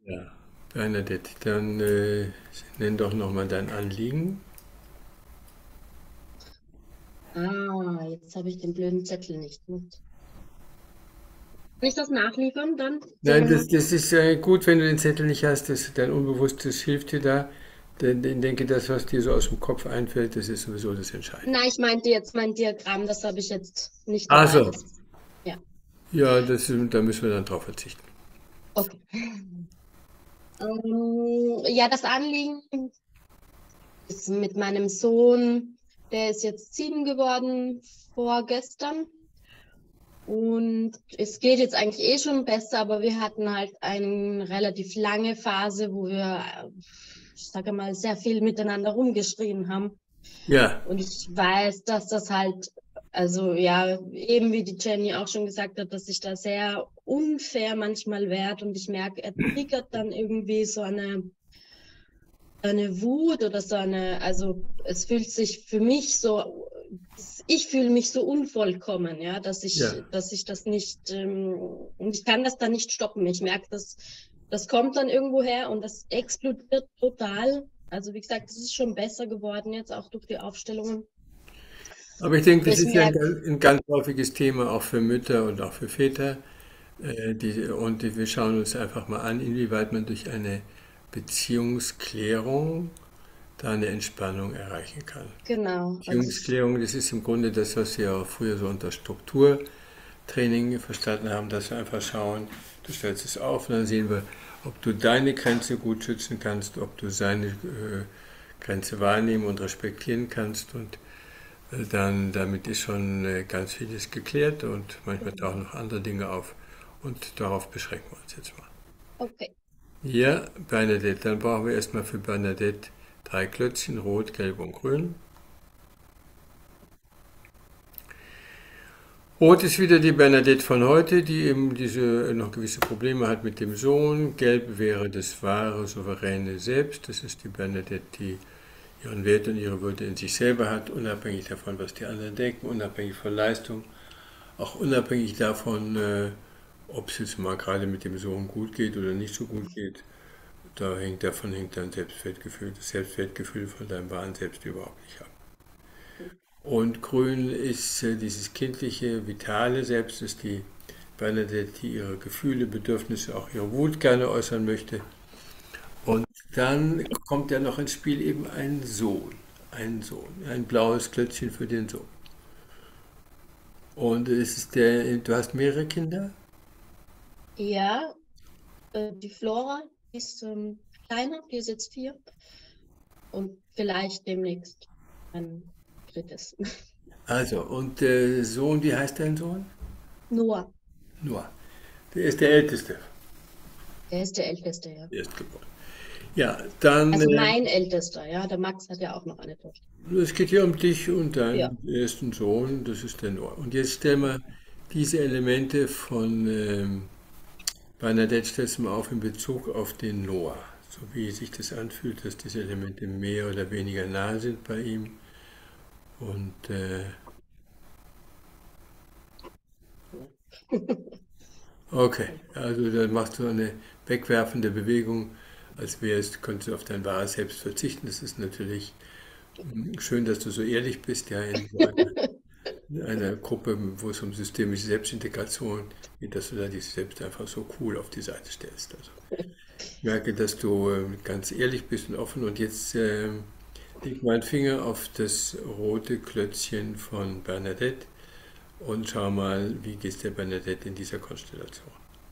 Ja, Bernadette, dann nenn doch nochmal dein Anliegen. Ah, jetzt habe ich den blöden Zettel nicht mit. Kann ich das nachliefern dann? Nein, das ist gut, wenn du den Zettel nicht hast, dein Unbewusstes hilft dir da. Denn ich denke, das, was dir so aus dem Kopf einfällt, das ist sowieso das Entscheidende. Nein, ich meinte jetzt mein Diagramm, das habe ich jetzt nicht dabei. Also, Das, ja, ja, da müssen wir dann drauf verzichten. okay. Ja, das Anliegen ist mit meinem Sohn, der ist jetzt 7 geworden vorgestern. Und es geht jetzt eigentlich eh schon besser, aber wir hatten halt eine relativ lange Phase, wo wir, ich sage mal, sehr viel miteinander rumgeschrien haben. Ja, Und ich weiß, dass das halt, also ja, eben wie die Jenny auch schon gesagt hat, dass sich da sehr unfair manchmal wehrt und ich merke, er triggert dann irgendwie so eine Wut oder so eine, also es fühlt sich für mich so, ich fühle mich so unvollkommen, ja, ja. dass ich das nicht, und ich kann das dann nicht stoppen. Ich merke, das kommt dann irgendwo her und das explodiert total. Also wie gesagt, es ist schon besser geworden jetzt auch durch die Aufstellungen. Aber ich denke, Aber das ich ist ja merke, ein ganz häufiges Thema auch für Mütter und auch für Väter. Wir schauen uns einfach mal an, inwieweit man durch eine Beziehungsklärung da eine Entspannung erreichen kann. genau, also ich, Beziehungsklärung, das ist im Grunde das, was wir auch früher so unter Strukturtraining verstanden haben, dass wir einfach schauen, du stellst es auf und dann sehen wir, ob du deine Grenze gut schützen kannst, ob du seine Grenze wahrnehmen und respektieren kannst und dann damit ist schon ganz vieles geklärt und manchmal tauchen noch andere Dinge auf und darauf beschränken wir uns jetzt mal. okay. Ja, Bernadette, dann brauchen wir erstmal für Bernadette 3 Klötzchen, rot, gelb und grün. Rot ist wieder die Bernadette von heute, die eben diese noch gewisse Probleme hat mit dem Sohn. Gelb wäre das wahre, souveräne Selbst. Das ist die Bernadette, die ihren Wert und ihre Würde in sich selber hat, unabhängig davon, was die anderen denken, unabhängig von Leistung, auch unabhängig davon, ob es jetzt mal gerade mit dem Sohn gut geht oder nicht so gut geht. Davon hängt dein Selbstwertgefühl, das Selbstwertgefühl von deinem wahren Selbst überhaupt nicht ab. Und grün ist dieses kindliche, vitale Selbst, ist die Bernadette, die ihre Gefühle, Bedürfnisse, auch ihre Wut gerne äußern möchte. Und dann kommt ja noch ins Spiel eben ein Sohn, ein blaues Klötzchen für den Sohn. Und du hast mehrere Kinder? Ja, die Flora ist kleiner, die ist jetzt 4 und vielleicht demnächst ein drittes. Also, und der Sohn, wie heißt dein Sohn? Noah, Noah. Der ist der Älteste, der ist der Älteste, ja. der Erstgeboren. Ja, dann, Also mein Ältester, ja. Der Max hat ja auch noch eine Tochter. es geht hier um dich und Ja. deinen ersten Sohn, das ist der Noah. Und jetzt stell mal diese Elemente von Bernadette, stellst du mal auf in Bezug auf den Noah. So wie sich das anfühlt, dass diese Elemente mehr oder weniger nah sind bei ihm. Und okay, also dann machst du eine wegwerfende Bewegung, als könntest du auf dein wahres Selbst verzichten. Das ist natürlich schön, dass du so ehrlich bist, ja, in einer Gruppe, wo es um systemische Selbstintegration geht, dass du da dich selbst einfach so cool auf die Seite stellst. Also ich merke, dass du ganz ehrlich bist und offen und jetzt leg meinen Finger auf das rote Klötzchen von Bernadette und schau mal, wie geht es der Bernadette in dieser Konstellation.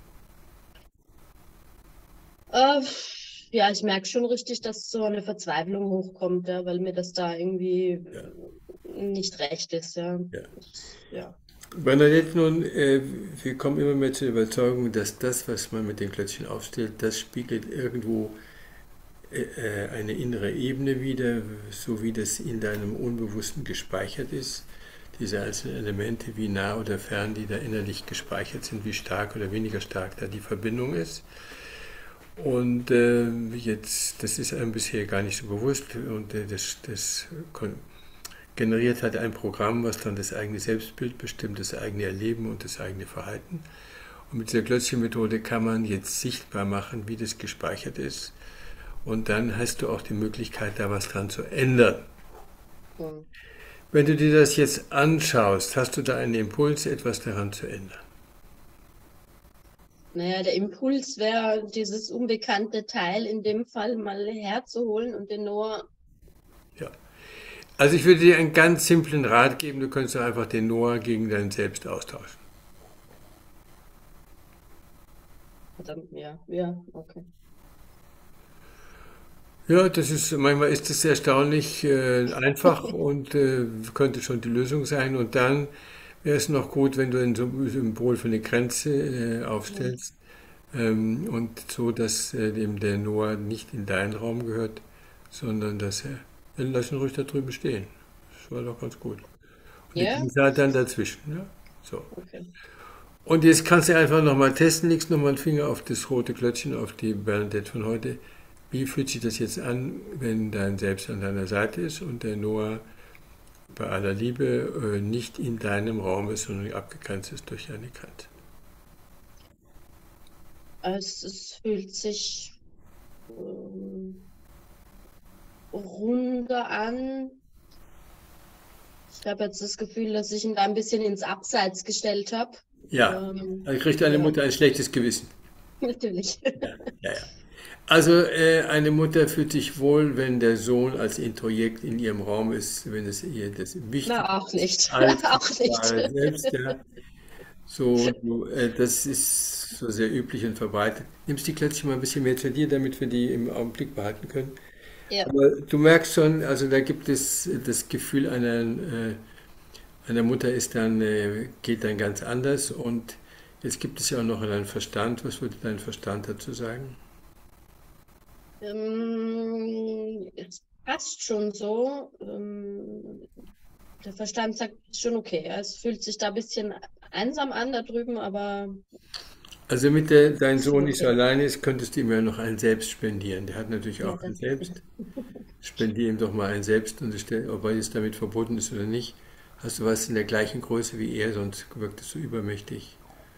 Äh, ja, ich merke schon richtig, dass so eine Verzweiflung hochkommt, ja, weil mir das da irgendwie Ja, nicht recht ist, ja. ja. Ja. Bernadette, nun, wir kommen immer mehr zur Überzeugung, dass das, was man mit dem Klötzchen aufstellt, das spiegelt irgendwo eine innere Ebene wider, so wie das in deinem Unbewussten gespeichert ist. Diese einzelnen Elemente, wie nah oder fern die da innerlich gespeichert sind, wie stark oder weniger stark da die Verbindung ist. Und das ist einem bisher gar nicht so bewusst und das generiert halt ein Programm, was dann das eigene Selbstbild bestimmt, das eigene Erleben und das eigene Verhalten. Und mit dieser Klötzchenmethode kann man jetzt sichtbar machen, wie das gespeichert ist. Und dann hast du auch die Möglichkeit, da was dran zu ändern. Hm. Wenn du dir das jetzt anschaust, hast du da einen Impuls, etwas daran zu ändern? Naja, der Impuls wäre, dieses unbekannte Teil in dem Fall mal herzuholen und den Noah. Ja. Also ich würde dir einen ganz simplen Rat geben, du könntest doch einfach den Noah gegen dein Selbst austauschen. Verdammt, ja, okay. Ja, manchmal ist es erstaunlich einfach und könnte schon die Lösung sein. Und dann wäre es noch gut, wenn du ein Symbol für eine Grenze Hm. aufstellst und so, dass dem der Noah nicht in deinen Raum gehört, sondern dass lass ihn ruhig da drüben stehen. Das war doch ganz gut. Und die Ja, Grenze hat dann dazwischen. Ja? So. okay. Und jetzt kannst du einfach nochmal testen, legst nochmal einen Finger auf das rote Klötzchen, auf die Bernadette von heute. Wie fühlt sich das jetzt an, wenn dein Selbst an deiner Seite ist und der Noah bei aller Liebe nicht in deinem Raum ist, sondern abgegrenzt ist durch eine Kante? Es fühlt sich ähm, runder an. Ich habe jetzt das Gefühl, dass ich ihn da ein bisschen ins Abseits gestellt habe. Ja, also kriegt eine Ja, Mutter ein schlechtes Gewissen. natürlich. Ja, ja, ja. Also eine Mutter fühlt sich wohl, wenn der Sohn als Introjekt in ihrem Raum ist, wenn es ihr das wichtig Na, auch ist, nicht. als Auch nicht. wahre Selbst, ja. So, das ist so sehr üblich und verbreitet. Nimmst die Klötzchen mal ein bisschen mehr zu dir, damit wir die im Augenblick behalten können. Ja, Aber du merkst schon, also da gibt es das Gefühl einer Mutter geht dann ganz anders und jetzt gibt es ja auch noch einen Verstand. Was würde dein Verstand dazu sagen? es passt schon so. Der Verstand sagt schon okay. Ja, es fühlt sich da ein bisschen einsam an da drüben, aber Also dein ist schon Sohn nicht so okay. alleine ist, könntest du ihm ja noch ein Selbst spendieren. Der hat natürlich Ja, auch ein das ist Selbst. Spendiere ihm doch mal ein Selbst und ob er jetzt damit verbunden ist oder nicht. Hast du was in der gleichen Größe wie er, sonst wirkt es so übermächtig.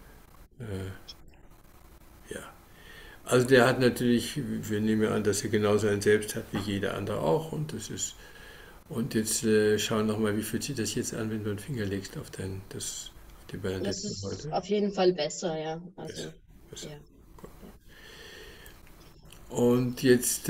Ja. Also der hat natürlich, wir nehmen ja an, dass er genauso ein Selbst hat wie jeder andere auch. Und jetzt schau nochmal, wie fühlt sich das jetzt an, wenn du einen Finger legst auf auf die Bernadette das von ist heute? auf jeden Fall besser, ja. Besser, Also, besser. ja. Ja. Und jetzt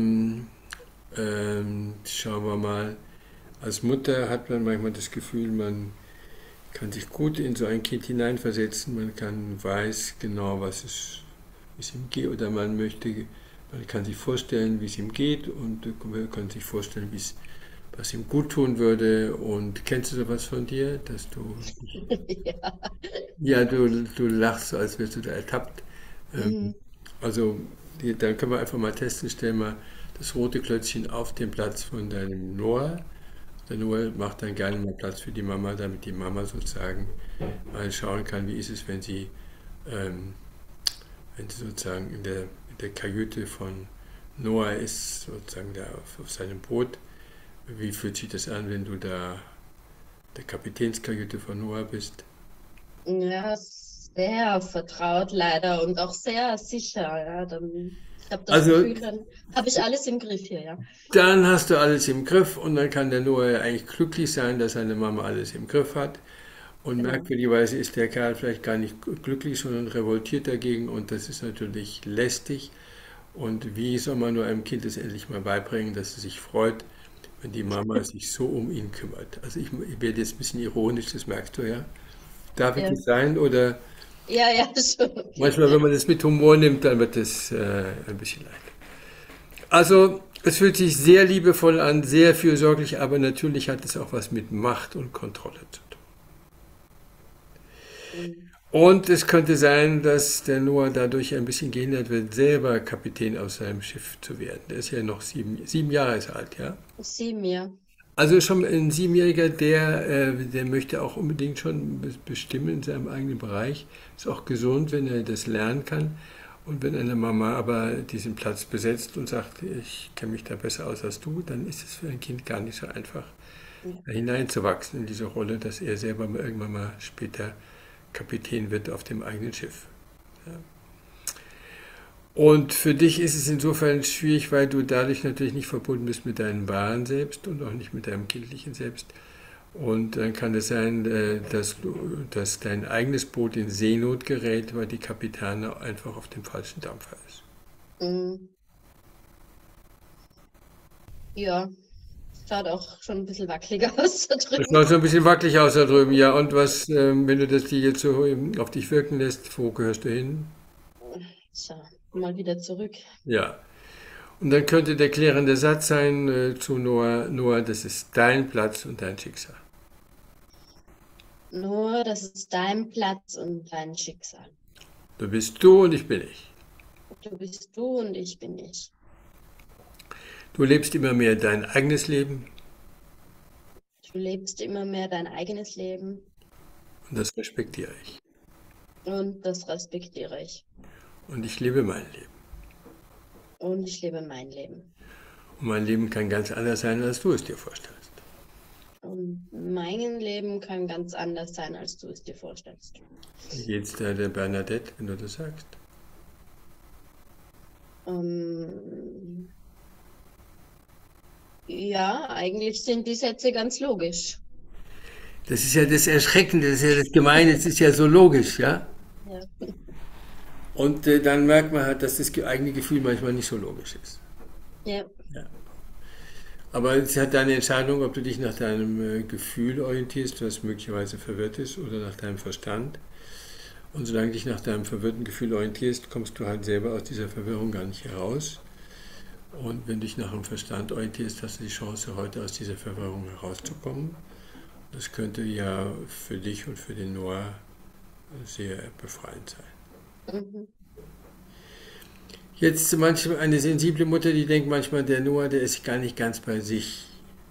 schauen wir mal. Als Mutter hat man manchmal das Gefühl, man kann sich gut in so ein Kind hineinversetzen, weiß genau, wie es ihm geht, oder man kann sich vorstellen, wie es ihm geht und man kann sich vorstellen, was ihm gut tun würde. Und kennst du sowas von dir, Ja. ja, du lachst so, als wärst du da ertappt. Ähm, Mhm. also, dann können wir einfach mal testen, stell mal das rote Klötzchen auf den Platz von deinem Noah. Der Noah macht dann gerne mal Platz für die Mama, damit die Mama sozusagen mal schauen kann, wie ist es, ähm, wenn sie sozusagen in der Kajüte von Noah ist, sozusagen da auf seinem Boot. Wie fühlt sich das an, wenn du da der Kapitänskajüte von Noah bist? Ja, sehr vertraut leider und auch sehr sicher. Ja, ich habe das Also Gefühl, dann habe ich alles im Griff hier, ja. dann hast du alles im Griff und dann kann der Noah ja eigentlich glücklich sein, dass seine Mama alles im Griff hat. Und Genau. merkwürdigerweise ist der Kerl vielleicht gar nicht glücklich, sondern revoltiert dagegen und das ist natürlich lästig. Und wie soll man nur einem Kind das endlich mal beibringen, dass es sich freut, wenn die Mama sich so um ihn kümmert? Also ich werde jetzt ein bisschen ironisch, das merkst du ja. Darf ich Ja, das sein? Oder ja, schon okay. manchmal, wenn man das mit Humor nimmt, dann wird es ein bisschen leid. Also es fühlt sich sehr liebevoll an, sehr fürsorglich, aber natürlich hat es auch was mit Macht und Kontrolle zu tun. Mhm. Und es könnte sein, dass der Noah dadurch ein bisschen gehindert wird, selber Kapitän auf seinem Schiff zu werden. Der ist ja noch sieben Jahre ist alt, ja. Ich sehe mir. Also schon ein Siebenjähriger, der möchte auch unbedingt schon bestimmen in seinem eigenen Bereich. Ist auch gesund, wenn er das lernen kann. Und wenn eine Mama aber diesen Platz besetzt und sagt, ich kenne mich da besser aus als du, dann ist es für ein Kind gar nicht so einfach, Ja. da hineinzuwachsen in diese Rolle, dass er selber irgendwann mal später Kapitän wird auf dem eigenen Schiff. Und für dich ist es insofern schwierig, weil du dadurch natürlich nicht verbunden bist mit deinem wahren Selbst und auch nicht mit deinem kindlichen Selbst. Und dann kann es sein, dass dein eigenes Boot in Seenot gerät, weil die Kapitane einfach auf dem falschen Dampfer ist. Mm, ja, schaut auch schon ein bisschen wackeliger aus da Das drüben. schaut so ein bisschen wackelig aus da drüben, ja. Und was, wenn du das die jetzt so auf dich wirken lässt, wo gehörst du hin? So, mal wieder zurück. Ja. Und dann könnte der klärende Satz sein zu Noah, Noah, das ist dein Platz und dein Schicksal. Nur, das ist dein Platz und dein Schicksal. Du bist du und ich bin ich. Du bist du und ich bin ich. Du lebst immer mehr dein eigenes Leben Du lebst immer mehr dein eigenes Leben und das respektiere ich. und das respektiere ich. Und ich lebe mein Leben. Und ich lebe mein Leben. Und mein Leben kann ganz anders sein, als du es dir vorstellst. Und mein Leben kann ganz anders sein, als du es dir vorstellst. Wie geht's da der Bernadette, wenn du das sagst? Ähm, ja, eigentlich sind die Sätze ganz logisch. Das ist ja das Erschreckende, das ist ja das Gemeine, es ist ja so logisch, ja? Ja. Und dann merkt man halt, dass das eigene Gefühl manchmal nicht so logisch ist. Ja. Ja. Aber es hat deine Entscheidung, ob du dich nach deinem Gefühl orientierst, was möglicherweise verwirrt ist, oder nach deinem Verstand. Und solange du dich nach deinem verwirrten Gefühl orientierst, kommst du halt selber aus dieser Verwirrung gar nicht heraus. Und wenn du dich nach dem Verstand orientierst, hast du die Chance, heute aus dieser Verwirrung herauszukommen. Das könnte ja für dich und für den Noah sehr befreiend sein. Mhm. Jetzt manchmal eine sensible Mutter, die denkt manchmal, der Noah, der ist gar nicht ganz bei sich.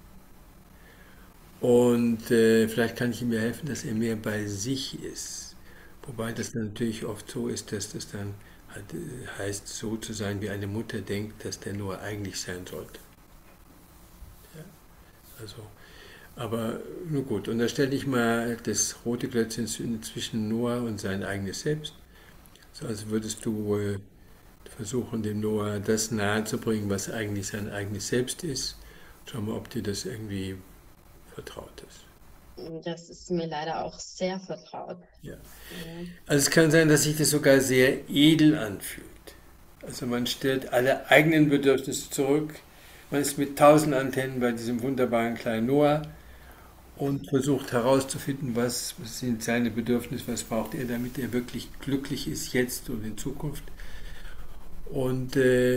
Und vielleicht kann ich ihm ja helfen, dass er mehr bei sich ist. Wobei das dann natürlich oft so ist, dass das dann halt, heißt, so zu sein, wie eine Mutter denkt, dass der Noah eigentlich sein sollte. Ja, also, aber nur gut. Und da stelle ich mal das rote Klötzchen zwischen Noah und sein eigenes Selbst. So als würdest du versuchen, dem Noah das nahezubringen, was eigentlich sein eigenes Selbst ist. Schau mal, ob dir das irgendwie vertraut ist. Das ist mir leider auch sehr vertraut. Ja. Ja. Also es kann sein, dass sich das sogar sehr edel anfühlt. Also man stellt alle eigenen Bedürfnisse zurück. Man ist mit 1000 Antennen bei diesem wunderbaren kleinen Noah und versucht herauszufinden, was sind seine Bedürfnisse, was braucht er, damit er wirklich glücklich ist, jetzt und in Zukunft. Und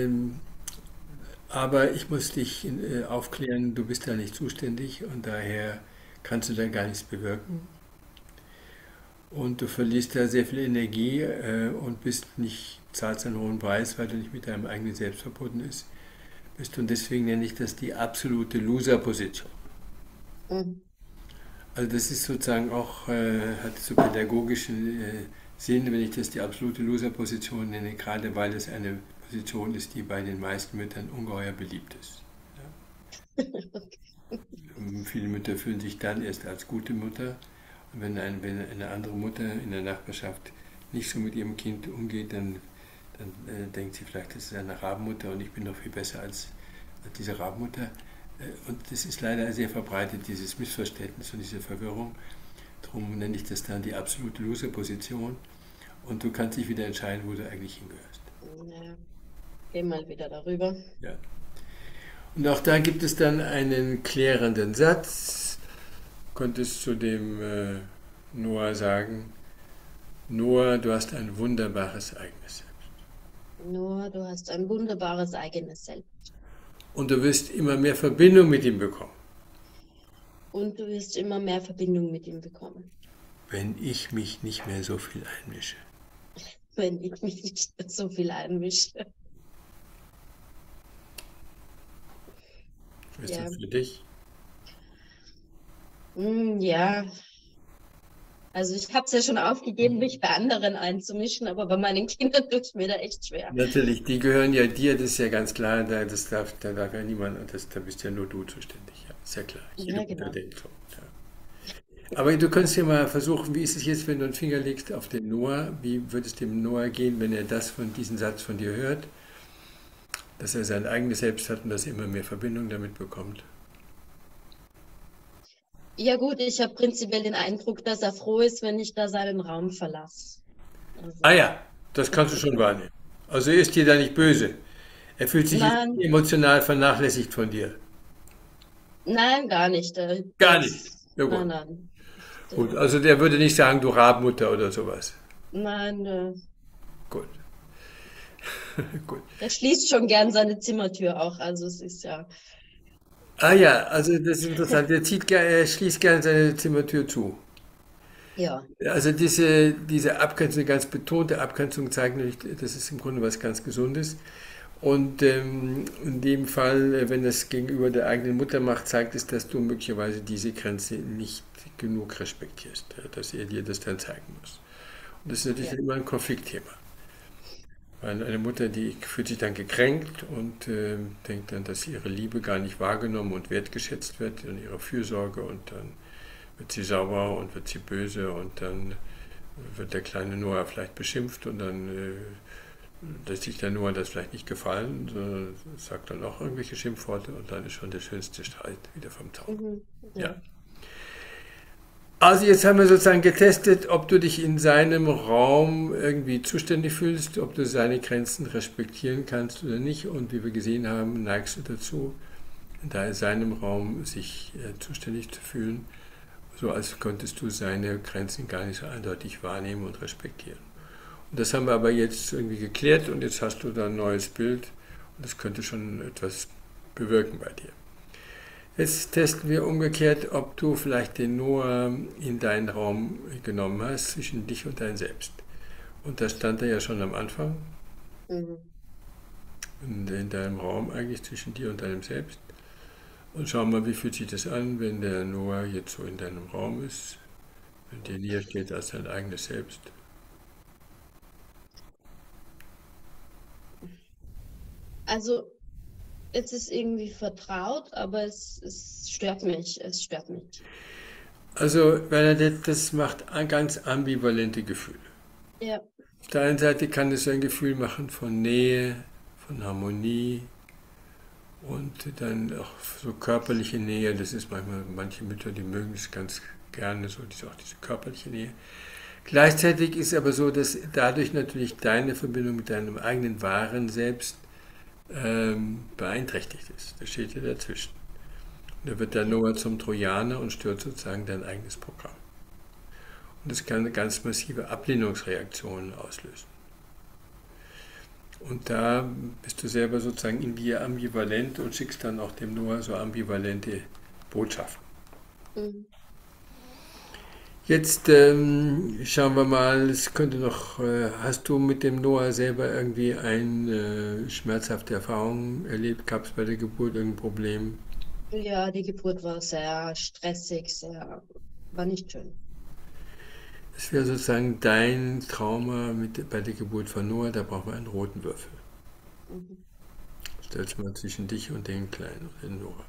aber ich muss dich aufklären, du bist da nicht zuständig und daher kannst du da gar nichts bewirken. Und du verlierst da sehr viel Energie und zahlst einen hohen Preis, weil du nicht mit deinem eigenen Selbst verbunden bist. Und deswegen nenne ich das die absolute Loser-Position. Mhm. Also das ist sozusagen auch, hat so pädagogischen Sinn, wenn ich das die absolute Loser-Position nenne, gerade weil es eine Position ist, die bei den meisten Müttern ungeheuer beliebt ist. Ja. Viele Mütter fühlen sich dann erst als gute Mutter. Und wenn eine andere Mutter in der Nachbarschaft nicht so mit ihrem Kind umgeht, dann denkt sie vielleicht, das ist eine Rabenmutter und ich bin doch viel besser als diese Rabenmutter. Und das ist leider sehr verbreitet, dieses Missverständnis und diese Verwirrung. Darum nenne ich das dann die absolute Loser-Position. Und du kannst dich wieder entscheiden, wo du eigentlich hingehörst. Ja. Geh mal wieder darüber. Ja. Und auch da gibt es dann einen klärenden Satz. Du könntest zu dem Noah sagen, Noah, du hast ein wunderbares eigenes Selbst. Nur du hast ein wunderbares eigenes Selbst. Und du wirst immer mehr Verbindung mit ihm bekommen, Und du wirst immer mehr Verbindung mit ihm bekommen, wenn ich mich nicht mehr so viel einmische. wenn ich mich nicht mehr so viel einmische. Ist Ja. das für dich? Ja. Also ich habe es ja schon aufgegeben, mich bei anderen einzumischen, aber bei meinen Kindern tut es mir da echt schwer. Natürlich, die gehören ja dir, das ist ja ganz klar, da darf ja niemand, da bist ja nur du zuständig. Ja, ist ja klar. Jede Ja, Mutter genau. denkt so. Ja. Aber du kannst ja mal versuchen, wie ist es jetzt, wenn du einen Finger legst auf den Noah? Wie würde es dem Noah gehen, wenn er diesen Satz von dir hört, dass er sein eigenes Selbst hat und dass er immer mehr Verbindung damit bekommt? Ja gut, ich habe prinzipiell den Eindruck, dass er froh ist, wenn ich da seinen Raum verlasse. Ah Also, ja, das kannst du schon wahrnehmen. Also er ist dir da nicht böse. Er fühlt sich jetzt nein, emotional vernachlässigt von dir. nein, gar nicht. Gar nicht. Ja gut. Nein, nein. Gut, Der, also der würde nicht sagen, du Rabenmutter oder sowas. nein, Gut, gut. der schließt schon gern seine Zimmertür auch. Also es ist ja, Ah ja, also das ist interessant. Er schließt gerne seine Zimmertür zu. ja. Also diese Abgrenzung, eine ganz betonte Abgrenzung zeigt nämlich, das ist im Grunde was ganz Gesundes. Und in dem Fall, wenn das gegenüber der eigenen Mutter macht, zeigt es, dass du möglicherweise diese Grenze nicht genug respektierst, dass er dir das dann zeigen muss. Und das ist natürlich Ja. immer ein Konfliktthema. Weil eine Mutter, die fühlt sich dann gekränkt und denkt dann, dass ihre Liebe gar nicht wahrgenommen und wertgeschätzt wird und ihre Fürsorge und dann wird sie sauer und wird sie böse und dann wird der kleine Noah vielleicht beschimpft und dann lässt sich der Noah das vielleicht nicht gefallen, sondern sagt dann auch irgendwelche Schimpfworte und dann ist schon der schönste Streit wieder vom Zaun. Mhm. Ja. Ja. Also jetzt haben wir sozusagen getestet, ob du dich in seinem Raum irgendwie zuständig fühlst, ob du seine Grenzen respektieren kannst oder nicht. Und wie wir gesehen haben, neigst du dazu, da in seinem Raum sich zuständig zu fühlen, so als könntest du seine Grenzen gar nicht so eindeutig wahrnehmen und respektieren. Und das haben wir aber jetzt irgendwie geklärt und jetzt hast du da ein neues Bild und das könnte schon etwas bewirken bei dir. Jetzt testen wir umgekehrt, ob du vielleicht den Noah in deinen Raum genommen hast, zwischen dich und dein Selbst. Und da stand er ja schon am Anfang, Mhm. in deinem Raum eigentlich zwischen dir und deinem Selbst. Und schau mal, wie fühlt sich das an, wenn der Noah jetzt so in deinem Raum ist, wenn dir näher steht als dein eigenes Selbst. Also es ist irgendwie vertraut, aber es stört mich. Es stört mich. Also Bernadette, das macht ganz ambivalente Gefühle. Ja. Auf der einen Seite kann es ein Gefühl machen von Nähe, von Harmonie und dann auch so körperliche Nähe. Das ist manchmal, manche Mütter, die mögen es ganz gerne, so auch diese körperliche Nähe. Gleichzeitig ist es aber so, dass dadurch natürlich deine Verbindung mit deinem eigenen wahren Selbst beeinträchtigt ist. Das steht ja dazwischen. Und da wird der Ja. Noah zum Trojaner und stört sozusagen dein eigenes Programm. Und das kann eine ganz massive Ablehnungsreaktion auslösen. Und da bist du selber sozusagen in dir ambivalent und schickst dann auch dem Noah so ambivalente Botschaften. Mhm. Jetzt schauen wir mal, es könnte noch, hast du mit dem Noah selber irgendwie eine schmerzhafte Erfahrung erlebt? Gab es bei der Geburt irgendein Problem? Ja, die Geburt war sehr stressig, war nicht schön. Das wäre sozusagen dein Trauma bei der Geburt von Noah, da brauchen wir einen roten Würfel. Mhm. Stellst mal zwischen dich und den Kleinen, den Noah.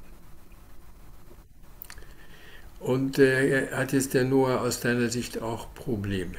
Und hat jetzt der Noah aus deiner Sicht auch Probleme?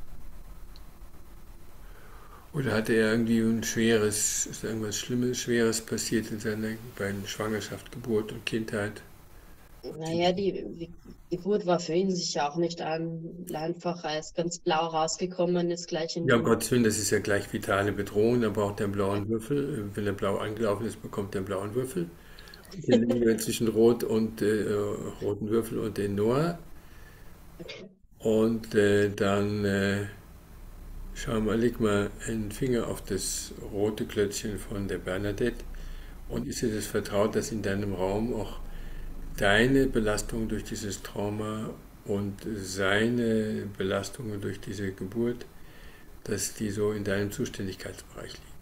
Oder hatte er irgendwie ein schweres, ist irgendwas Schlimmes, Schweres passiert in seiner beiden Schwangerschaft, Geburt und Kindheit? Naja, die Geburt war für ihn sicher auch nicht einfach. Er ist ganz blau rausgekommen, ist gleich Ja, um in. Gottes Willen, das ist ja gleich vitale Bedrohung, dann braucht er einen blauen Würfel. Wenn er blau angelaufen ist, bekommt er einen blauen Würfel. Den legen wir zwischen Rot und roten Würfel und den Noah. Okay. Und dann schau mal, leg mal einen Finger auf das rote Klötzchen von der Bernadette. Und ist dir das vertraut, dass in deinem Raum auch deine Belastung durch dieses Trauma und seine Belastungen durch diese Geburt, dass die so in deinem Zuständigkeitsbereich liegen?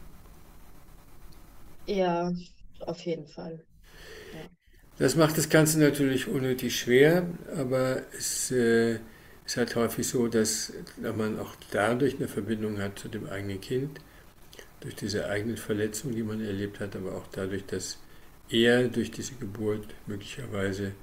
Ja, auf jeden Fall. Ja. Das macht das Ganze natürlich unnötig schwer, aber es ist halt häufig so, dass man auch dadurch eine Verbindung hat zu dem eigenen Kind, durch diese eigenen Verletzungen, die man erlebt hat, aber auch dadurch, dass er durch diese Geburt möglicherweise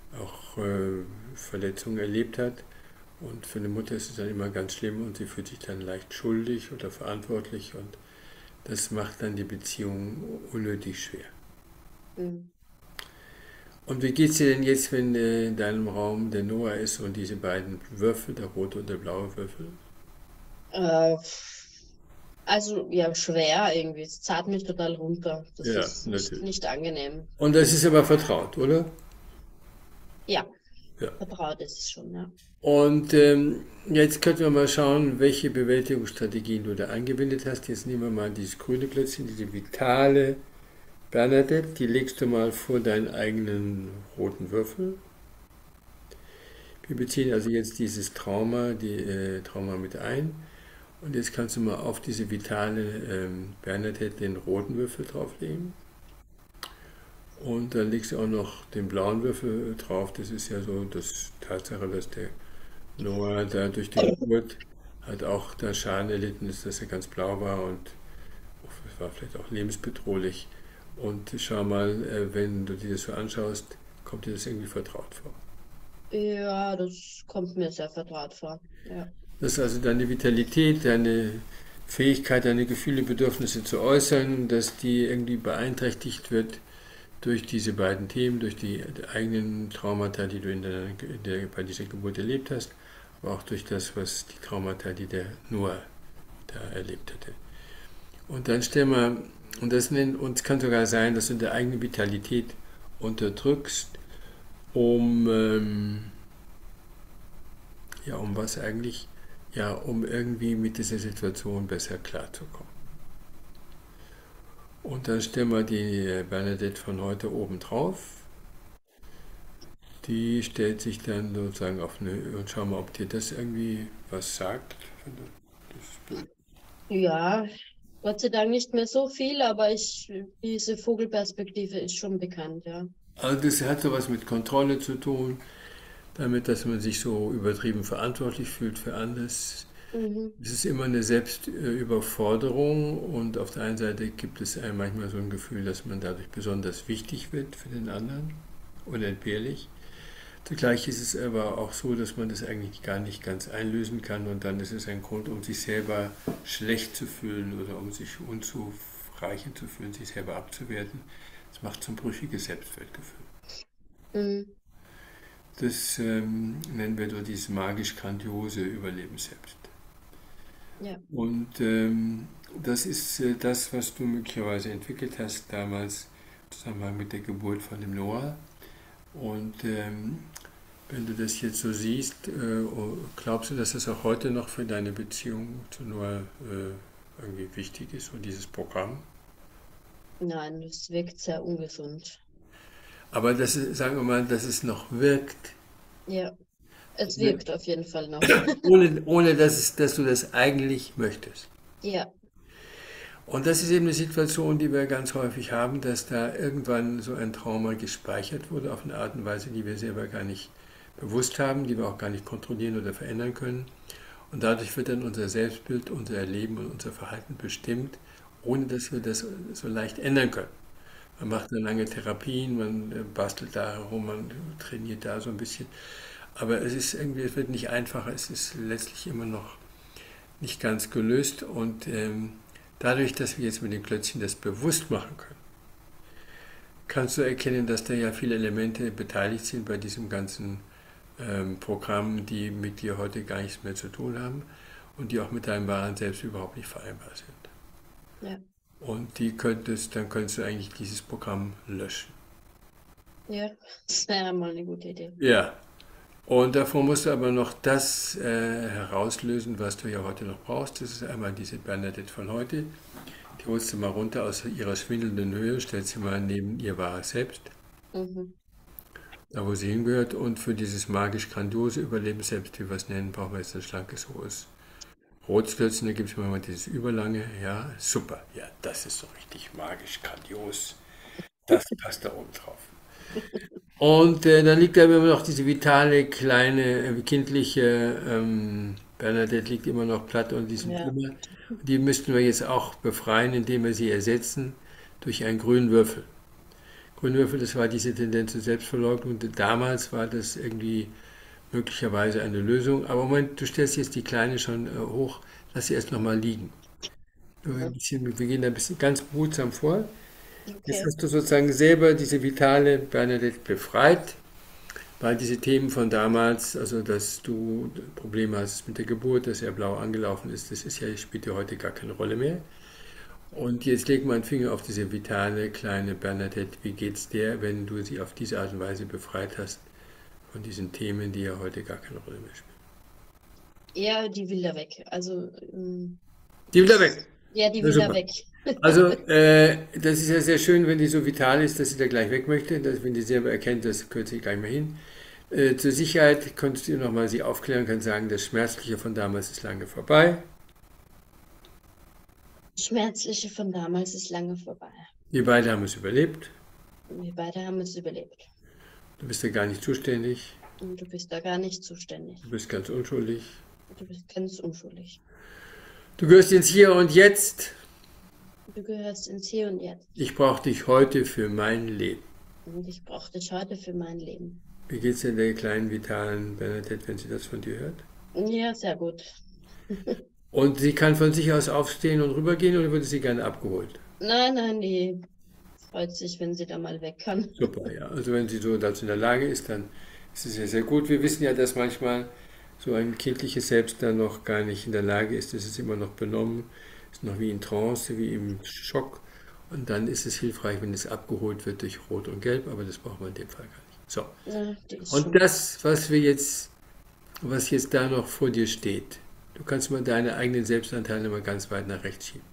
auch Verletzungen erlebt hat. Und für eine Mutter ist es dann immer ganz schlimm und sie fühlt sich dann leicht schuldig oder verantwortlich und das macht dann die Beziehung unnötig schwer. Mhm. Und wie geht es dir denn jetzt, wenn in deinem Raum der Noah ist und diese beiden Würfel, der rote und der blaue Würfel? Äh, also ja, schwer irgendwie. Es zahlt mich total runter. Das Ja, ist natürlich. nicht angenehm. Und das ist aber vertraut, oder? Ja, Ja. vertraut ist es schon, ja. Und jetzt könnten wir mal schauen, welche Bewältigungsstrategien du da eingewendet hast. Jetzt nehmen wir mal dieses grüne Klötzchen, diese vitale Bernadette, die legst du mal vor deinen eigenen roten Würfel. Wir beziehen also jetzt dieses Trauma, Trauma mit ein. Und jetzt kannst du mal auf diese vitale Bernadette den roten Würfel drauflegen. Und dann legst du auch noch den blauen Würfel drauf. Das ist ja so das Tatsache, dass der Noah da durch die Geburt hat auch da Schaden erlitten ist, dass er ganz blau war und es war vielleicht auch lebensbedrohlich. Und schau mal, wenn du dir das so anschaust, kommt dir das irgendwie vertraut vor. Ja, das kommt mir sehr vertraut vor. Ja. Dass also deine Vitalität, deine Fähigkeit, deine Gefühle, Bedürfnisse zu äußern, dass die irgendwie beeinträchtigt wird durch diese beiden Themen, durch die eigenen Traumata, die du bei dieser Geburt erlebt hast, aber auch durch das, was die Traumata, die der Noah da erlebt hatte. Und dann stell mal, und es kann sogar sein, dass du deine eigene Vitalität unterdrückst, um, ja, um was eigentlich, ja, um irgendwie mit dieser Situation besser klarzukommen. Und dann stellen wir die Bernadette von heute oben drauf. Die stellt sich dann sozusagen auf eine, und schau mal, ob dir das irgendwie was sagt. Ja, Gott sei Dank nicht mehr so viel, aber diese Vogelperspektive ist schon bekannt, ja. Also das hat sowas mit Kontrolle zu tun, damit, dass man sich so übertrieben verantwortlich fühlt für alles. Mhm. Es ist immer eine Selbstüberforderung und auf der einen Seite gibt es einem manchmal so ein Gefühl, dass man dadurch besonders wichtig wird für den anderen, unentbehrlich. Zugleich ist es aber auch so, dass man das eigentlich gar nicht ganz einlösen kann und dann ist es ein Grund, um sich selber schlecht zu fühlen oder um sich unzureichend zu fühlen, sich selber abzuwerten. Das macht so ein brüchiges Selbstwertgefühl. Mhm. Das nennen wir dort dieses magisch-grandiose Überleben selbst. Ja. Und das ist das, was du möglicherweise entwickelt hast damals im Zusammenhang mit der Geburt von dem Noah. Und wenn du das jetzt so siehst, glaubst du, dass das auch heute noch für deine Beziehung zu Noah irgendwie wichtig ist und dieses Programm? Nein, das wirkt sehr ungesund. Aber das ist, sagen wir mal, dass es noch wirkt, Ja, es ohne, wirkt auf jeden Fall noch. ohne dass du das eigentlich möchtest. Ja. Und das ist eben eine Situation, die wir ganz häufig haben, dass da irgendwann so ein Trauma gespeichert wurde auf eine Art und Weise, die wir selber gar nicht bewusst haben, die wir auch gar nicht kontrollieren oder verändern können. Und dadurch wird dann unser Selbstbild, unser Erleben und unser Verhalten bestimmt, ohne dass wir das so leicht ändern können. Man macht dann lange Therapien, man bastelt da herum, man trainiert da so ein bisschen. Aber es ist irgendwie, es wird nicht einfacher, es ist letztlich immer noch nicht ganz gelöst und dadurch, dass wir jetzt mit den Klötzchen das bewusst machen können, kannst du erkennen, dass da ja viele Elemente beteiligt sind bei diesem ganzen Programm, die mit dir heute gar nichts mehr zu tun haben und die auch mit deinem wahren Selbst überhaupt nicht vereinbar sind. Ja. Und dann könntest du eigentlich dieses Programm löschen. Ja, das wäre mal eine gute Idee. Ja, und davor musst du aber noch das herauslösen, was du ja heute noch brauchst. Das ist einmal diese Bernadette von heute. Die holst du mal runter aus ihrer schwindelnden Höhe, stellst sie mal neben ihr wahres Selbst, Mhm. da wo sie hingehört. Und für dieses magisch-grandiose Überleben selbst, wie wir es nennen, brauchen wir jetzt ein schlankes, hohes Rotklötzchen. Da gibt es mal dieses Überlange. Ja, super. Ja, das ist so richtig magisch-grandios. Das passt da oben drauf. Und dann liegt da immer noch diese vitale, kleine, kindliche Bernadette liegt immer noch platt unter diesem Ja. Trümmer. Die müssten wir jetzt auch befreien, indem wir sie ersetzen durch einen grünen Würfel. Grünwürfel, das war diese Tendenz zur Selbstverleugnung. Damals war das irgendwie möglicherweise eine Lösung. Aber Moment, du stellst jetzt die Kleine schon hoch, lass sie erst nochmal liegen. Ja, Wir gehen da ein bisschen ganz behutsam vor. Jetzt okay. hast du sozusagen selber diese vitale Bernadette befreit, weil diese Themen von damals, also dass du Probleme hast mit der Geburt, dass er blau angelaufen ist, das ist ja, spielt ja heute gar keine Rolle mehr. Und jetzt leg mal einen Finger auf diese vitale kleine Bernadette. Wie geht's der, wenn du sie auf diese Art und Weise befreit hast von diesen Themen, die ja heute gar keine Rolle mehr spielen? Ja, die will da weg. Also, Die will da weg. ja, die Na will da super. weg. Also, das ist ja sehr schön, wenn die so vital ist, dass sie da gleich weg möchte, dass, wenn die selber erkennt, das gehört sie gleich mehr hin. Zur Sicherheit konntest du nochmal sie aufklären, kann sagen, das Schmerzliche von damals ist lange vorbei. Schmerzliche von damals ist lange vorbei. Wir beide haben es überlebt. Wir beide haben es überlebt. Du bist ja gar nicht zuständig. Und du bist da gar nicht zuständig. Du bist ganz unschuldig. Du bist ganz unschuldig. Du gehörst ins Hier und Jetzt. Du gehörst ins Hier und Jetzt. Ich brauche dich heute für mein Leben. Und ich brauche dich heute für mein Leben. Wie geht's denn der kleinen, vitalen Bernadette, wenn sie das von dir hört? Ja, sehr gut. Und sie kann von sich aus aufstehen und rübergehen oder würde sie gerne abgeholt? Nein, nein, die freut sich, wenn sie da mal weg kann. Super, ja. Also wenn sie so dazu in der Lage ist, dann ist es ja sehr gut. Wir wissen ja, dass manchmal so ein kindliches Selbst dann noch gar nicht in der Lage ist. Es ist immer noch benommen, ist noch wie in Trance, wie im Schock. Und dann ist es hilfreich, wenn es abgeholt wird durch Rot und Gelb, aber das brauchen wir in dem Fall gar nicht. So. Ja, die ist Und schon. das, was jetzt da noch vor dir steht, du kannst mal deine eigenen Selbstanteile mal ganz weit nach rechts schieben.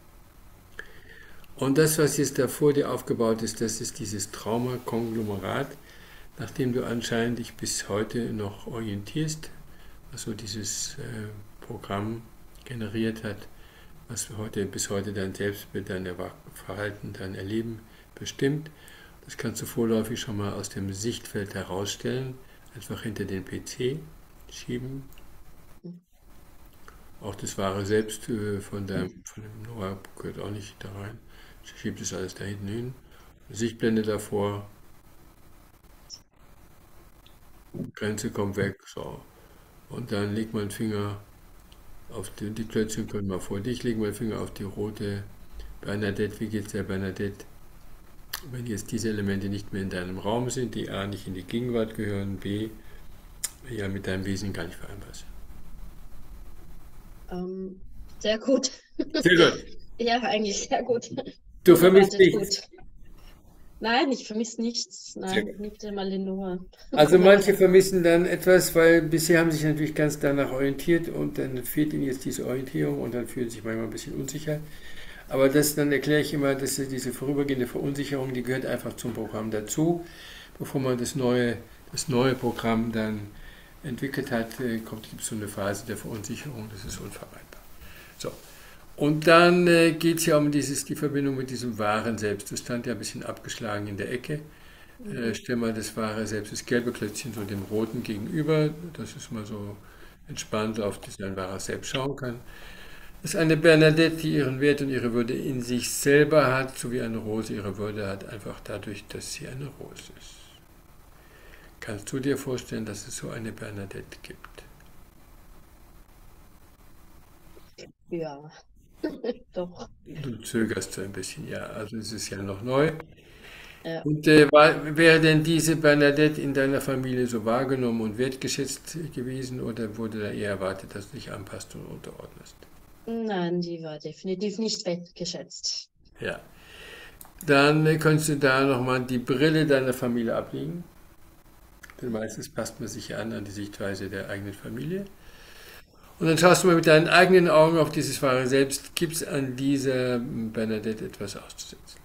Und das, was jetzt da vor dir aufgebaut ist, das ist dieses Trauma-Konglomerat, nachdem du anscheinend dich bis heute noch orientierst, was so dieses Programm generiert hat, was heute, bis heute dein Selbstbild, dein Verhalten, dein Erleben bestimmt. Das kannst du vorläufig schon mal aus dem Sichtfeld herausstellen, einfach hinter den PC schieben. Auch das wahre Selbst von dem Noah gehört auch nicht da rein. Schiebt es alles da hinten hin. Sichtblende davor, Grenze kommt weg, so. Und dann legt man den Finger auf die Klötzchen, können mal vor dich, legen wir den Finger auf die rote Bernadette. Wie geht's der Bernadette? Wenn jetzt diese Elemente nicht mehr in deinem Raum sind, die A nicht in die Gegenwart gehören, B ja mit deinem Wesen gar nicht vereinbar sind. Sehr gut. Sehr gut. Ja, eigentlich sehr gut. Du vermisst Vorbereitet nichts. gut. Nein, ich vermisse nichts. Sehr Nein, gut. nicht einmal den Noah. Also manche vermissen dann etwas, weil bisher haben sie sich natürlich ganz danach orientiert und dann fehlt ihnen jetzt diese Orientierung und dann fühlen sie sich manchmal ein bisschen unsicher. Aber das, dann erkläre ich immer, dass diese vorübergehende Verunsicherung, die gehört einfach zum Programm dazu. Bevor man das neue Programm dann entwickelt hat, gibt es so eine Phase der Verunsicherung, das ist unvermeidbar. So. Und dann geht es ja um die Verbindung mit diesem wahren Selbst. Das stand ja ein bisschen abgeschlagen in der Ecke. Stell mal das wahre Selbst, das gelbe Klötzchen, so dem roten gegenüber. Das ist mal so entspannt, auf das ein wahres Selbst schauen kann. Das ist eine Bernadette, die ihren Wert und ihre Würde in sich selber hat, so wie eine Rose ihre Würde hat, einfach dadurch, dass sie eine Rose ist. Kannst du dir vorstellen, dass es so eine Bernadette gibt? Ja, doch. Du zögerst so ein bisschen, ja. Also es ist ja noch neu. Ja. Und wäre denn diese Bernadette in deiner Familie so wahrgenommen und wertgeschätzt gewesen oder wurde da eher erwartet, dass du dich anpasst und unterordnest? Nein, die war definitiv nicht wertgeschätzt. Ja. Dann könntest du da nochmal die Brille deiner Familie ablegen. Denn meistens passt man sich ja an die Sichtweise der eigenen Familie. Und dann schaust du mal mit deinen eigenen Augen auf dieses wahre Selbst. Gibt es an dieser Bernadette etwas auszusetzen?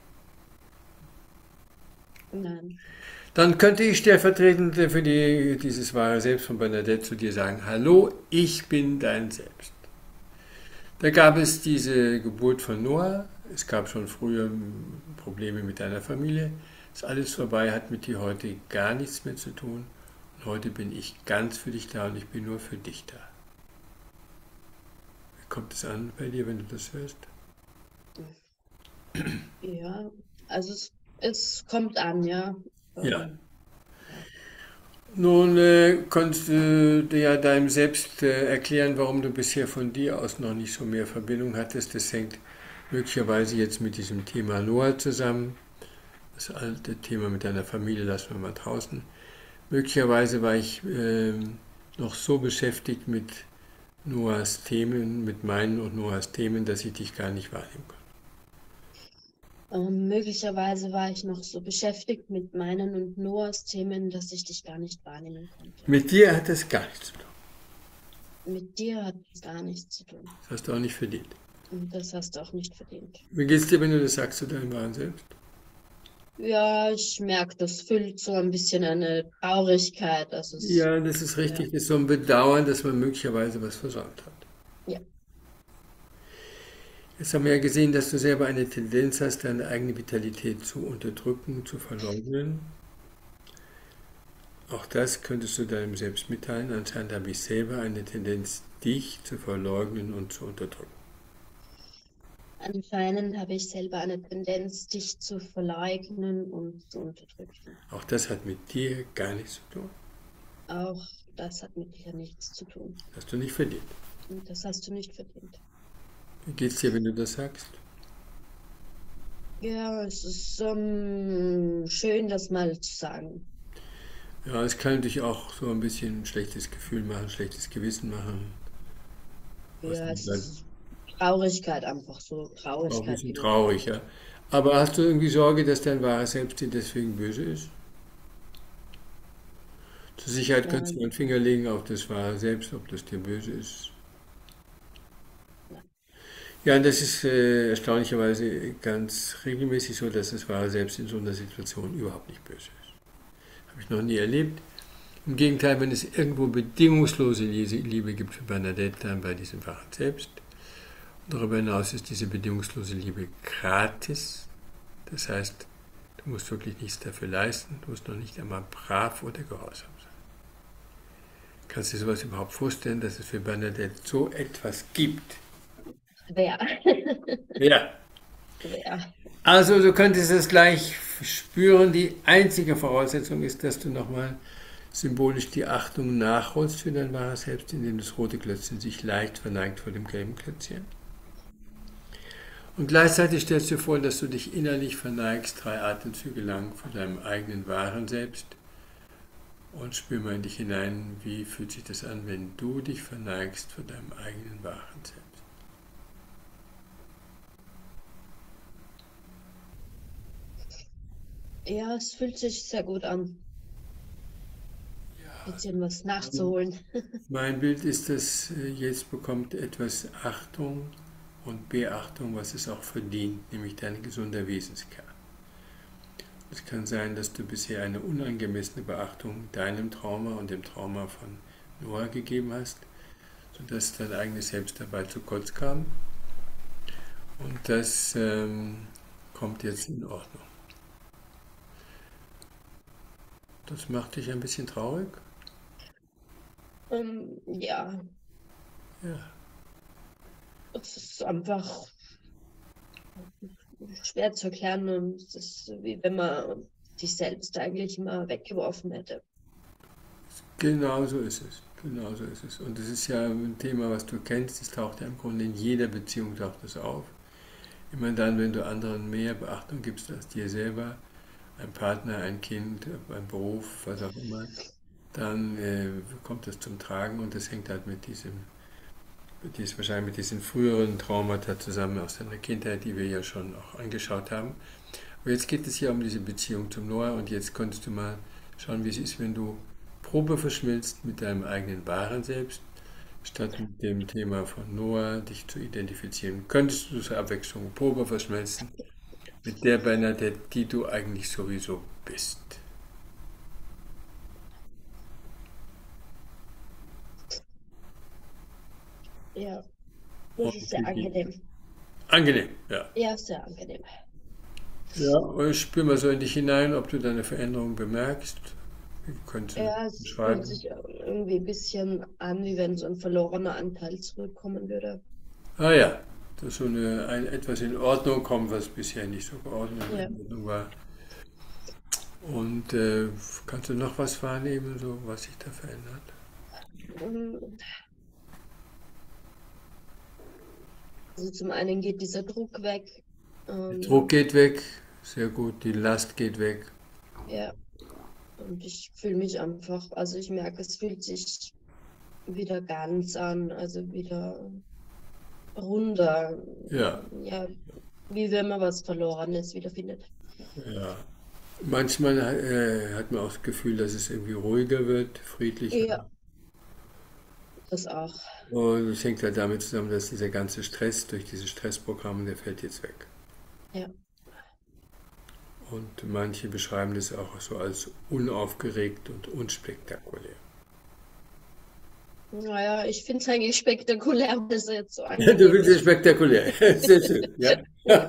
Nein. Dann könnte ich stellvertretend für dieses wahre Selbst von Bernadette zu dir sagen, hallo, ich bin dein Selbst. Da gab es diese Geburt von Noah, es gab schon früher Probleme mit deiner Familie, ist alles vorbei, hat mit dir heute gar nichts mehr zu tun. Und heute bin ich ganz für dich da und ich bin nur für dich da. Wie kommt es an bei dir, wenn du das hörst? Ja, also es Es kommt an, ja. Ja. Ja. Nun konntest du dir ja deinem Selbst erklären, warum du bisher von dir aus noch nicht so mehr Verbindung hattest. Das hängt möglicherweise jetzt mit diesem Thema Noah zusammen. Das alte Thema mit deiner Familie lassen wir mal draußen. Möglicherweise war ich noch so beschäftigt mit Noahs Themen, mit meinen und Noahs Themen, dass ich dich gar nicht wahrnehmen konnte. Möglicherweise war ich noch so beschäftigt mit meinen und Noahs Themen, dass ich dich gar nicht wahrnehmen konnte. Mit dir hat das gar nichts zu tun. Mit dir hat es gar nichts zu tun. Das hast du auch nicht verdient. Und das hast du auch nicht verdient. Wie geht's dir, wenn du das sagst zu deinem wahren Selbst? Ja, ich merke, das füllt so ein bisschen eine Traurigkeit. Das ist, Ja, das ist ja, richtig. Das ist so ein Bedauern, dass man möglicherweise was versäumt hat. ja. Jetzt haben wir ja gesehen, dass du selber eine Tendenz hast, deine eigene Vitalität zu unterdrücken, zu verleugnen. Auch das könntest du deinem Selbst mitteilen. Anscheinend habe ich selber eine Tendenz, dich zu verleugnen und zu unterdrücken. Anscheinend habe ich selber eine Tendenz, dich zu verleugnen und zu unterdrücken. Auch das hat mit dir gar nichts zu tun. Auch das hat mit dir nichts zu tun. Das hast du nicht verdient. Und das hast du nicht verdient. Wie geht's dir, wenn du das sagst? Ja, es ist schön, das mal zu sagen. Ja, es kann natürlich auch so ein bisschen ein schlechtes Gefühl machen, schlechtes Gewissen machen. Was Ja, es dann ist Traurigkeit einfach so. auch ein Traurigkeit, bisschen die du traurig, ja. Aber hast du irgendwie Sorge, dass dein wahres Selbst dir deswegen böse ist? Zur Sicherheit ja, könntest du einen Finger legen auf das wahre Selbst, ob das dir böse ist. ja. Ja, und das ist erstaunlicherweise ganz regelmäßig so, dass das wahre Selbst in so einer Situation überhaupt nicht böse ist. Habe ich noch nie erlebt. Im Gegenteil, wenn es irgendwo bedingungslose Liebe gibt für Bernadette, dann bei diesem wahren Selbst. Und darüber hinaus ist diese bedingungslose Liebe gratis. Das heißt, du musst wirklich nichts dafür leisten. Du musst noch nicht einmal brav oder gehorsam sein. Kannst du dir sowas überhaupt vorstellen, dass es für Bernadette so etwas gibt? Wer? Ja. Wer? Also du könntest es gleich spüren. Die einzige Voraussetzung ist, dass du nochmal symbolisch die Achtung nachholst für dein wahres Selbst, indem das rote Klötzchen sich leicht verneigt vor dem gelben Klötzchen. Und gleichzeitig stellst du dir vor, dass du dich innerlich verneigst, 3 Atemzüge lang vor deinem eigenen wahren Selbst. Und spür mal in dich hinein, wie fühlt sich das an, wenn du dich verneigst vor deinem eigenen wahren Selbst. Ja, es fühlt sich sehr gut an, bisschen was nachzuholen. Mein Bild ist, dass jetzt bekommt etwas Achtung und Beachtung, was es auch verdient, nämlich dein gesunder Wesenskern. Es kann sein, dass du bisher eine unangemessene Beachtung deinem Trauma und dem Trauma von Noah gegeben hast, sodass dein eigenes Selbst dabei zu kurz kam. Und das kommt jetzt in Ordnung. Das macht dich ein bisschen traurig? Ja, Ja. es ist einfach schwer zu erklären und es ist wie wenn man sich selbst eigentlich immer weggeworfen hätte. Genau so ist es. Genau so ist es. Und es ist ja ein Thema, was du kennst. Es taucht ja im Grunde in jeder Beziehung taucht es auf. Immer dann, wenn du anderen mehr Beachtung gibst als dir selber, ein Partner, ein Kind, ein Beruf, was auch immer, dann kommt das zum Tragen und das hängt halt wahrscheinlich mit diesen früheren Traumata zusammen aus deiner Kindheit, die wir ja schon auch angeschaut haben. Aber jetzt geht es hier um diese Beziehung zum Noah und jetzt konntest du mal schauen, wie es ist, wenn du Probe verschmilzt mit deinem eigenen wahren Selbst, statt mit dem Thema von Noah dich zu identifizieren. Könntest du zur Abwechslung Probe verschmelzen mit der Bernadette, die du eigentlich sowieso bist. Ja, das Und ist sehr angenehm. angenehm, ja. Ja, sehr angenehm. Ja, und spür mal so in dich hinein, ob du deine Veränderung bemerkst. Wie könntest du Ja, es fühlt beschreiben? sich irgendwie ein bisschen an, wie wenn so ein verlorener Anteil zurückkommen würde. Ah ja, dass so etwas in Ordnung kommt, was bisher nicht so geordnet Ja, in Ordnung war. Und kannst du noch was wahrnehmen, so was sich da verändert? Ähm, Also zum einen geht dieser Druck weg. Der Druck Ähm, geht weg, sehr gut, die Last geht weg. ja, und ich fühle mich einfach, also ich merke, es fühlt sich wieder ganz an, also wieder runder. Ja, Ja, wie wenn man was Verlorenes wiederfindet. ja. Manchmal hat man auch das Gefühl, dass es irgendwie ruhiger wird, friedlicher. Ja, das auch. Und es hängt halt damit zusammen, dass dieser ganze Stress durch dieses Stressprogramm, der fällt jetzt weg. Ja. Und manche beschreiben das auch so als unaufgeregt und unspektakulär. Naja, ich finde es eigentlich spektakulär, was er jetzt so Du findest es angeblich. spektakulär. Sehr schön, ja.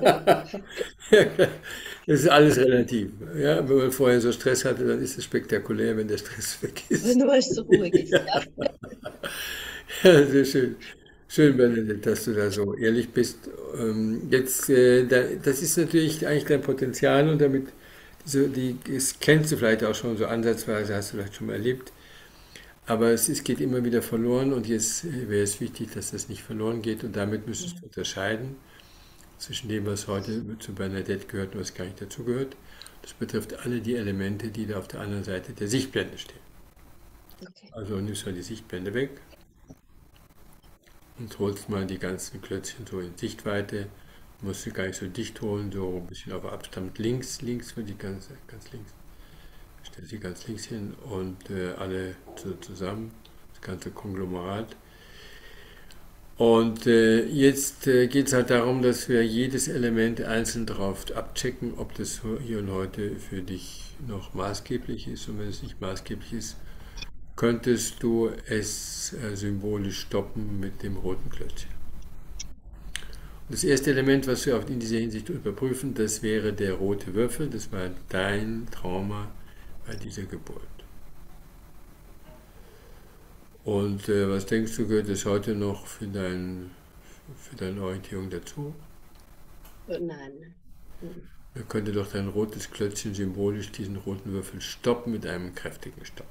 Das ist alles relativ. Ja, wenn man vorher so Stress hatte, dann ist es spektakulär, wenn der Stress weg ist. Wenn nur es so ruhig ist, ja. Ja, sehr schön. Schön, Benedikt, dass du da so ehrlich bist. Jetzt, das ist natürlich eigentlich dein Potenzial und damit, das kennst du vielleicht auch schon so ansatzweise, hast du vielleicht schon mal erlebt. Aber es geht immer wieder verloren und jetzt wäre es wichtig, dass das nicht verloren geht und damit müsstest du unterscheiden zwischen dem, was heute zu Bernadette gehört und was gar nicht dazu gehört. Das betrifft alle die Elemente, die da auf der anderen Seite der Sichtblende stehen. Okay. Also nimmst mal die Sichtblende weg und holst mal die ganzen Klötzchen so in Sichtweite. Musst du gar nicht so dicht holen, so ein bisschen auf Abstand links für die ganz links. Stell sie ganz links hin und alle zusammen, das ganze Konglomerat. Und jetzt geht es halt darum, dass wir jedes Element einzeln drauf abchecken, ob das hier und heute für dich noch maßgeblich ist. Und wenn es nicht maßgeblich ist, könntest du es symbolisch stoppen mit dem roten Klötzchen. Und das erste Element, was wir in dieser Hinsicht überprüfen, das wäre der rote Würfel. Das war dein Trauma bei dieser Geburt. Und was denkst du, gehört es heute noch für deine Orientierung dazu? Nein. Man könnte doch dein rotes Klötzchen symbolisch diesen roten Würfel stoppen mit einem kräftigen Stopp.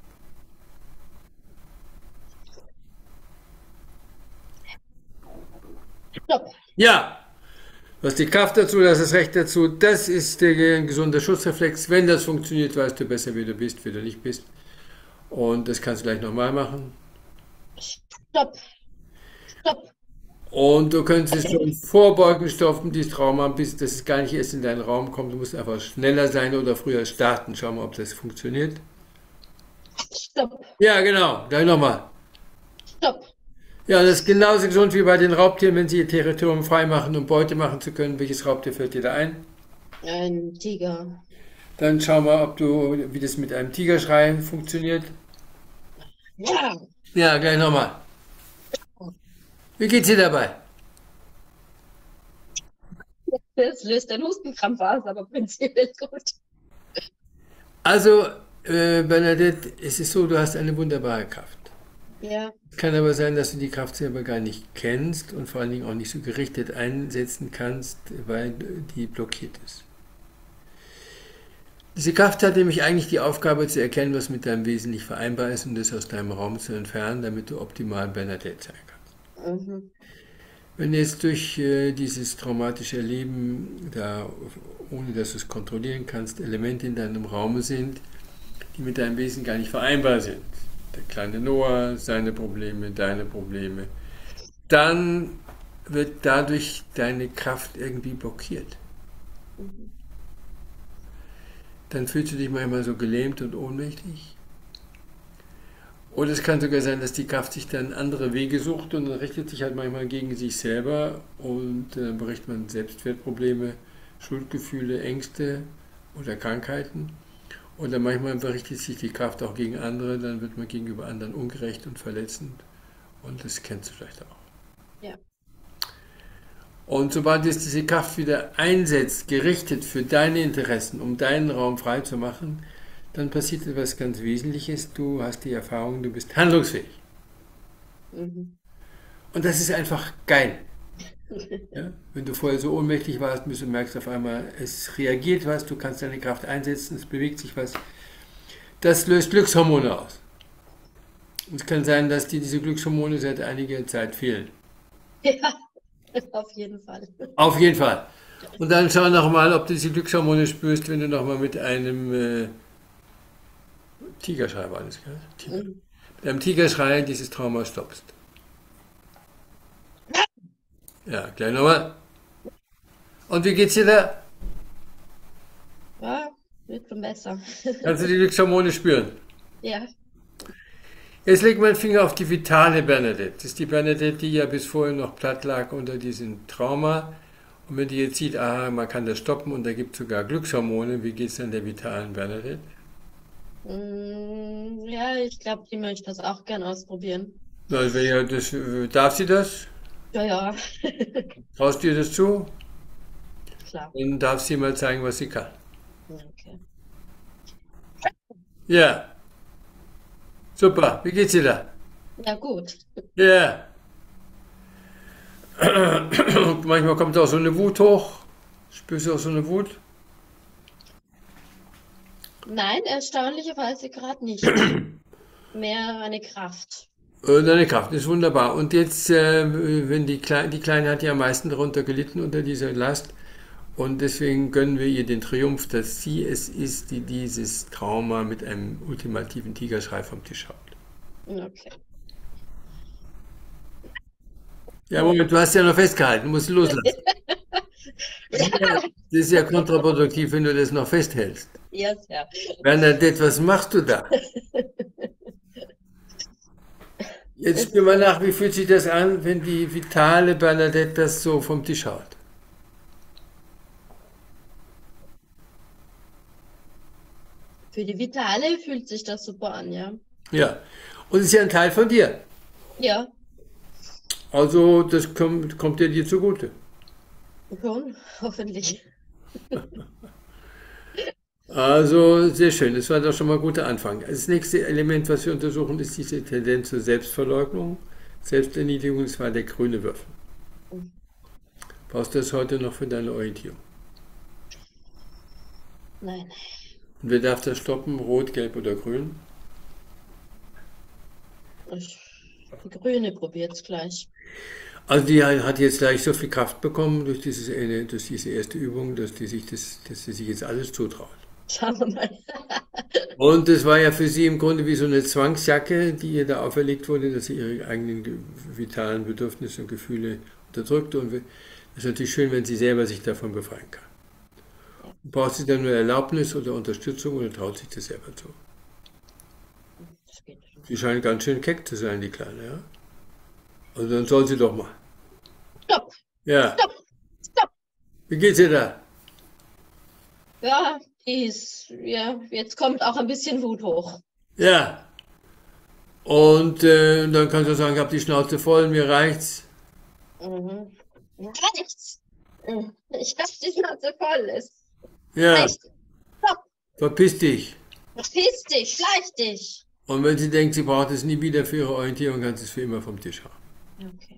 Stopp. Ja! Du hast die Kraft dazu, du hast das Recht dazu. Das ist der gesunde Schutzreflex. Wenn das funktioniert, weißt du besser, wer du bist, wer du nicht bist. Und das kannst du gleich nochmal machen. Stopp. Stopp. Und du könntest schon vorbeugen, stoppen, dieses Trauma, bis dass es gar nicht erst in deinen Raum kommt. Du musst einfach schneller sein oder früher starten. Schau mal, ob das funktioniert. Stopp. Ja, genau. Gleich nochmal. Stopp. Ja, das ist genauso gesund wie bei den Raubtieren, wenn sie ihr Territorium freimachen, um Beute machen zu können. Welches Raubtier fällt dir da ein? Ein Tiger. Dann schau mal, wie das mit einem Tigerschrei funktioniert. Ja. Ja, gleich nochmal. Wie geht's dir dabei? Das löst den Hustenkrampf aus, aber prinzipiell gut. Also, Bernadette, es ist so, du hast eine wunderbare Kraft. Ja. Es kann aber sein, dass du die Kraft selber gar nicht kennst und vor allen Dingen auch nicht so gerichtet einsetzen kannst, weil die blockiert ist. Diese Kraft hat nämlich eigentlich die Aufgabe zu erkennen, was mit deinem Wesen nicht vereinbar ist und das aus deinem Raum zu entfernen, damit du optimal Bernadette sein kannst. Mhm. Wenn jetzt durch dieses traumatische Erleben, da, ohne dass du es kontrollieren kannst, Elemente in deinem Raum sind, die mit deinem Wesen gar nicht vereinbar sind, der kleine Noah, seine Probleme, deine Probleme, dann wird dadurch deine Kraft irgendwie blockiert. Mhm. Dann fühlst du dich manchmal so gelähmt und ohnmächtig. Oder es kann sogar sein, dass die Kraft sich dann andere Wege sucht und dann richtet sich halt manchmal gegen sich selber und dann berichtet man Selbstwertprobleme, Schuldgefühle, Ängste oder Krankheiten. Oder manchmal berichtet sich die Kraft auch gegen andere, dann wird man gegenüber anderen ungerecht und verletzend. Und das kennst du vielleicht auch. Ja. Und sobald jetzt diese Kraft wieder einsetzt, gerichtet für deine Interessen, um deinen Raum frei zu machen, dann passiert etwas ganz Wesentliches. Du hast die Erfahrung, du bist handlungsfähig. Mhm. Und das ist einfach geil. Ja? Wenn du vorher so ohnmächtig warst, bis du merkst auf einmal, es reagiert was, du kannst deine Kraft einsetzen, es bewegt sich was. Das löst Glückshormone aus. Es kann sein, dass dir diese Glückshormone seit einiger Zeit fehlen. Ja, auf jeden Fall. Auf jeden Fall. Und dann schau nochmal, ob du diese Glückshormone spürst, wenn du nochmal mit einem Tigerschrei war das, gell? Mhm. Mit einem Tigerschrei dieses Trauma stoppst. Ja, gleich nochmal. Und wie geht's dir da? Ja, wird schon besser. Kannst du die Glückshormone spüren? Ja. Jetzt leg meinen Finger auf die vitale Bernadette. Das ist die Bernadette, die ja bis vorher noch platt lag unter diesem Trauma. Und wenn die jetzt sieht, aha, man kann das stoppen und da gibt es sogar Glückshormone, wie geht es dann der vitalen Bernadette? Ja, ich glaube, die möchte das auch gern ausprobieren. Also, ja, darf sie das? Ja, ja, Traust du ihr das zu? klar. Dann darf sie mal zeigen, was sie kann. Ja, okay. Ja, super. Wie geht's dir da? Ja, gut. Ja. Manchmal kommt auch so eine Wut hoch. Spürst du auch so eine Wut? Nein, erstaunlicherweise gerade nicht. Mehr eine Kraft. Deine Kraft ist wunderbar. Und jetzt, wenn die Kleine hat ja am meisten darunter gelitten unter dieser Last. Und deswegen gönnen wir ihr den Triumph, dass sie es ist, die dieses Trauma mit einem ultimativen Tigerschrei vom Tisch haut. Okay. Ja, Moment, du hast ja noch festgehalten, musst du loslassen. Das ist ja kontraproduktiv, wenn du das noch festhältst. Ja, sehr. Bernadette, was machst du da? Jetzt spür mal nach, wie fühlt sich das an, wenn die vitale Bernadette das so vom Tisch haut? Für die Vitale fühlt sich das super an, ja. Ja, und es ist ja ein Teil von dir. Ja, Also das kommt ja dir zugute. schon, hoffentlich. Also sehr schön, das war doch schon mal ein guter Anfang. Das nächste Element, was wir untersuchen, ist diese Tendenz zur Selbstverleugnung, Selbsterniedrigung, das war der grüne Würfel. Brauchst du das heute noch für deine Orientierung? Nein. Und wer darf das stoppen? Rot, gelb oder grün? Die Grüne probiert's gleich. Also die hat jetzt gleich so viel Kraft bekommen durch durch diese erste Übung, dass sie sich jetzt alles zutraut. Schauen wir mal. Und es war ja für sie im Grunde wie so eine Zwangsjacke, die ihr da auferlegt wurde, dass sie ihre eigenen vitalen Bedürfnisse und Gefühle unterdrückt. Und es ist natürlich schön, wenn sie selber sich davon befreien kann. Braucht sie dann nur Erlaubnis oder Unterstützung oder traut sich das selber zu? Das geht schon. Sie scheint ganz schön keck zu sein, die Kleine, ja? Also dann soll sie doch mal. Stopp, Ja, stopp, stopp. wie geht's ihr da? Ja, ja, jetzt kommt auch ein bisschen Wut hoch. Ja. Und dann kannst du sagen, ich habe die Schnauze voll, mir reicht's. Mhm. Nichts. Ich hab die Schnauze voll. Es Ja, reicht. Stopp. verpiss dich. Verpiss dich, schleich dich. Und wenn sie denkt, sie braucht es nie wieder für ihre Orientierung, kann sie es für immer vom Tisch hauen. Okay,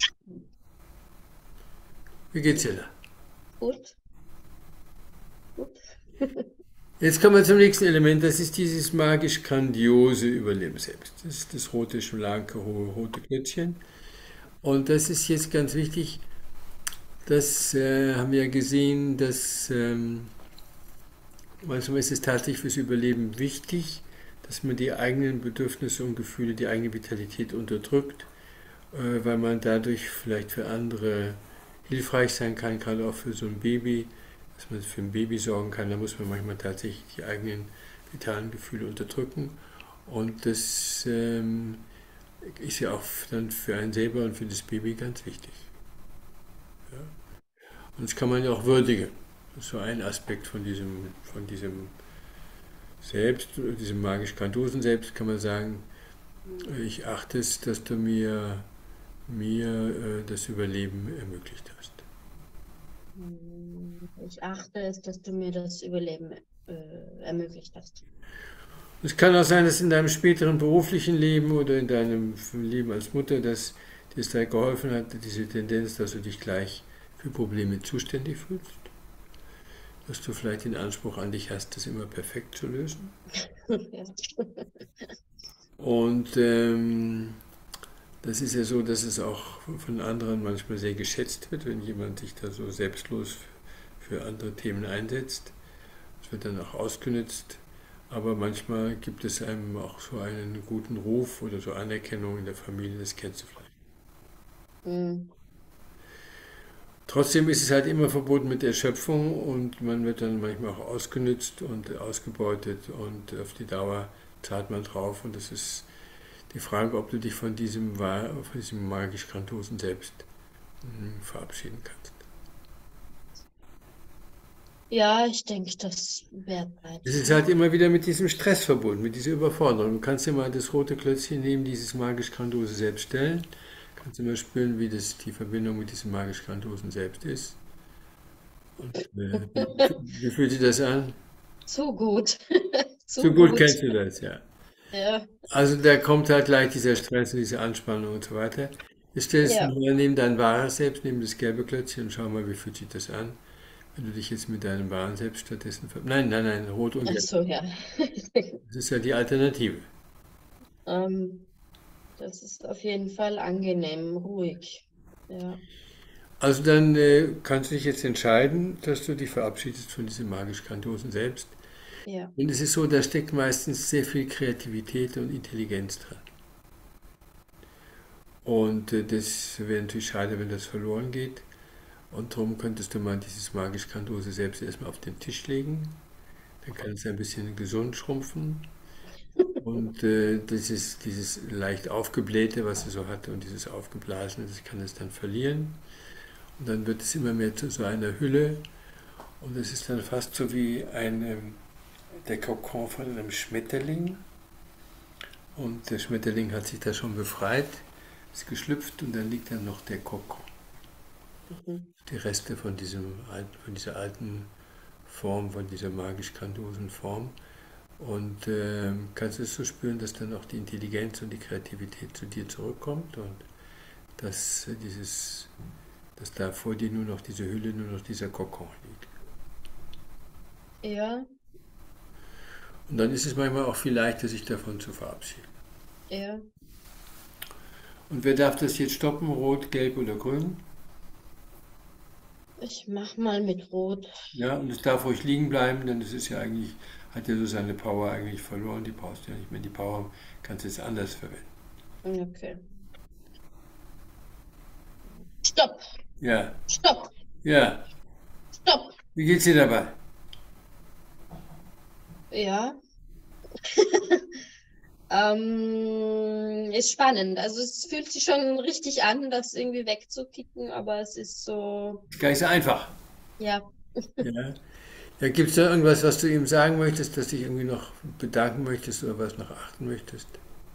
Wie geht's dir da? gut, gut. Jetzt kommen wir zum nächsten Element, das ist dieses magisch-grandiose Überleben selbst. Das ist das rote, schlanke, hohe, rote Klötzchen. Und das ist jetzt ganz wichtig, das haben wir ja gesehen, dass manchmal ist es tatsächlich fürs Überleben wichtig, dass man die eigenen Bedürfnisse und Gefühle, die eigene Vitalität unterdrückt, weil man dadurch vielleicht für andere hilfreich sein kann, gerade auch für so ein Baby, dass man für ein Baby sorgen kann. Da muss man manchmal tatsächlich die eigenen vitalen Gefühle unterdrücken. Und das ist ja auch dann für einen selber und für das Baby ganz wichtig. Ja? Und das kann man ja auch würdigen. Das ist so ein Aspekt von diesem Selbst, diesem magisch-grandiosen Selbst, kann man sagen, ich achte es, dass du mir das Überleben ermöglicht hast. Ich achte es, dass du mir das Überleben ermöglicht hast. Es kann auch sein, dass in deinem späteren beruflichen Leben oder in deinem Leben als Mutter, dass dir es da geholfen hat, diese Tendenz, dass du dich gleich für Probleme zuständig fühlst? Dass du vielleicht den Anspruch an dich hast, das immer perfekt zu lösen? Ja. Und das ist ja so, dass es auch von anderen manchmal sehr geschätzt wird, wenn jemand sich da so selbstlos für andere Themen einsetzt. Es wird dann auch ausgenutzt. Aber manchmal gibt es einem auch so einen guten Ruf oder so Anerkennung in der Familie, das kennst du vielleicht. Hm. Trotzdem ist es halt immer verbunden mit Erschöpfung und man wird dann manchmal auch ausgenutzt und ausgebeutet und auf die Dauer zahlt man drauf und das ist die Frage, ob du dich von diesem magisch-grandiosen Selbst verabschieden kannst. Ja, ich denke, das wäre Es Zeit. ist halt immer wieder mit diesem Stress verbunden, mit dieser Überforderung. Du kannst dir mal das rote Klötzchen nehmen, dieses magisch-grandiose Selbst stellen. Kannst du mal spüren, wie das die Verbindung mit diesem magisch-grandiosen Selbst ist. Und wie fühlt sich das an? Zu gut. So Zu gut gut. kennst du das, ja. Ja. Also da kommt halt gleich dieser Stress und diese Anspannung und so weiter. Jetzt stellst du Ja. mal neben dein wahres Selbst, neben das gelbe Klötzchen und schau mal, wie fühlt sich das an, wenn du dich jetzt mit deinem wahren Selbst stattdessen Nein, nein, nein, rot und Ach gelb. so, ja. Das ist ja die Alternative. Ähm, Das ist auf jeden Fall angenehm, ruhig. Ja. Also dann kannst du dich jetzt entscheiden, dass du dich verabschiedest von diesem magisch-grandiosen Selbst. Ja. Und es ist so, da steckt meistens sehr viel Kreativität und Intelligenz dran. Und das wäre natürlich schade, wenn das verloren geht. Und darum könntest du mal dieses magisch-grandiose Selbst erstmal auf den Tisch legen. Dann kann es ein bisschen gesund schrumpfen. Und dieses leicht aufgeblähte, was es so hatte, und dieses aufgeblasene, das kann es dann verlieren. Und dann wird es immer mehr zu so einer Hülle. Und es ist dann fast so wie der Kokon von einem Schmetterling. Und der Schmetterling hat sich da schon befreit, ist geschlüpft und dann liegt dann noch der Kokon. Mhm. Die Reste von dieser alten Form, von dieser magisch-grandiosen Form. Und kannst du es so spüren, dass dann auch die Intelligenz und die Kreativität zu dir zurückkommt und dass dass da vor dir nur noch diese Hülle, nur noch dieser Kokon liegt. Ja, Und dann ist es manchmal auch viel leichter, sich davon zu verabschieden. ja. Und wer darf das jetzt stoppen? Rot, gelb oder grün? Ich mach mal mit Rot. Ja, und es darf ruhig liegen bleiben, denn es ist ja eigentlich, hat ja so seine Power eigentlich verloren. Die brauchst du ja nicht mehr. Die Power kannst du jetzt anders verwenden. Okay. Stopp, Ja, stopp, ja. stopp. Wie geht's dir dabei? Ja. Ist spannend. Also es fühlt sich schon richtig an, das irgendwie wegzukicken, aber es ist so, Ist gar nicht so einfach. ja. Ja. Ja, gibt es da irgendwas, was du ihm sagen möchtest, dass du dich irgendwie noch bedanken möchtest oder was noch achten möchtest?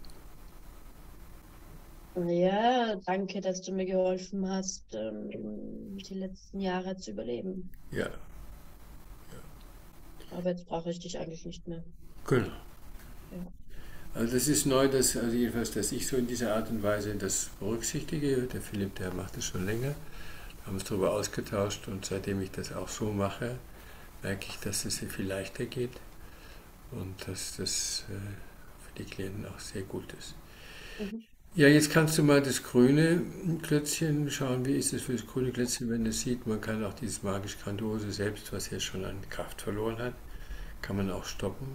Ja, danke, dass du mir geholfen hast, die letzten Jahre zu überleben. Ja, Aber jetzt brauche ich dich eigentlich nicht mehr. genau. Ja. Also das ist neu, also jedenfalls, dass ich so in dieser Art und Weise das berücksichtige. Der Philipp, der macht das schon länger. Wir haben uns darüber ausgetauscht und seitdem ich das auch so mache, merke ich, dass es sehr viel leichter geht und dass das für die Klienten auch sehr gut ist. Mhm. Ja, jetzt kannst du mal das grüne Klötzchen schauen, wie ist es für das grüne Klötzchen, wenn es sieht, man kann auch dieses magisch-grandiose Selbst, was ja schon an Kraft verloren hat, kann man auch stoppen.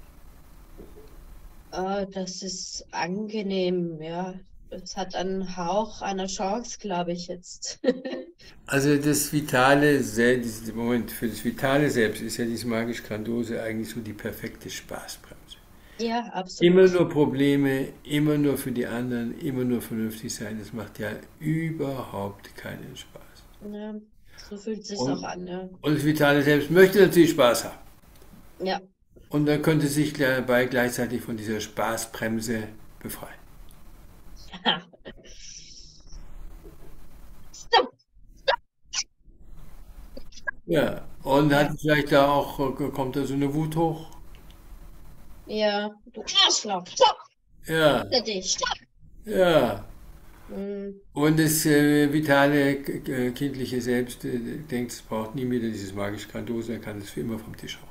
Das ist angenehm, ja. Es hat einen Hauch einer Chance, glaube ich jetzt. Also das vitale Selbst, Moment, für das vitale Selbst ist ja dieses magisch-grandiose eigentlich so die perfekte Spaßbremse. Ja, Immer absolut. nur Probleme, immer nur für die anderen, immer nur vernünftig sein, das macht ja überhaupt keinen Spaß. Ja, so fühlt es sich auch Und, an, ja. und das vitale Selbst möchte natürlich Spaß haben. Ja. Und dann könnte sich dabei gleichzeitig von dieser Spaßbremse befreien. Stopp. Ja, und hat Ja. vielleicht da auch, kommt da so eine Wut hoch? Ja, du Arschloch. Stopp. Ja, Hinter dich. Stopp. ja. Mm, Und das vitale kindliche Selbst denkt, es braucht nie wieder dieses magisch Grandiose, er kann es für immer vom Tisch hauen.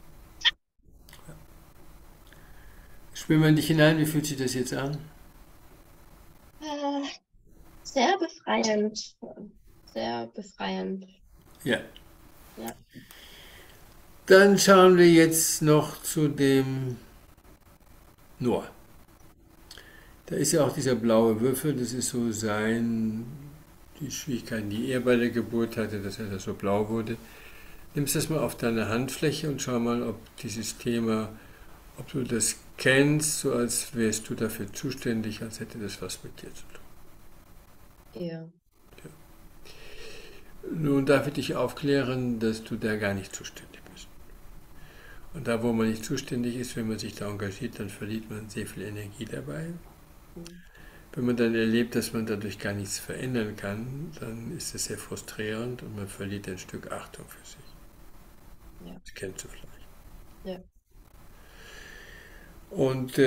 Spüren wir nicht hinein, wie fühlt sich das jetzt an? äh, sehr befreiend. Sehr befreiend. Ja. Ja. Dann schauen wir jetzt noch zu dem Noah. Da ist ja auch dieser blaue Würfel, das ist so die Schwierigkeiten, die er bei der Geburt hatte, dass er da so blau wurde. Nimmst das mal auf deine Handfläche und schau mal, ob dieses Thema, ob du das kennst, so als wärst du dafür zuständig, als hätte das was mit dir zu tun. Ja. Nun darf ich dich aufklären, dass du da gar nicht zuständig bist. Und da, wo man nicht zuständig ist, wenn man sich da engagiert, dann verliert man sehr viel Energie dabei. Mm, Wenn man dann erlebt, dass man dadurch gar nichts verändern kann, dann ist es sehr frustrierend und man verliert ein Stück Achtung für sich. ja. Das kennst du vielleicht. Ja. Und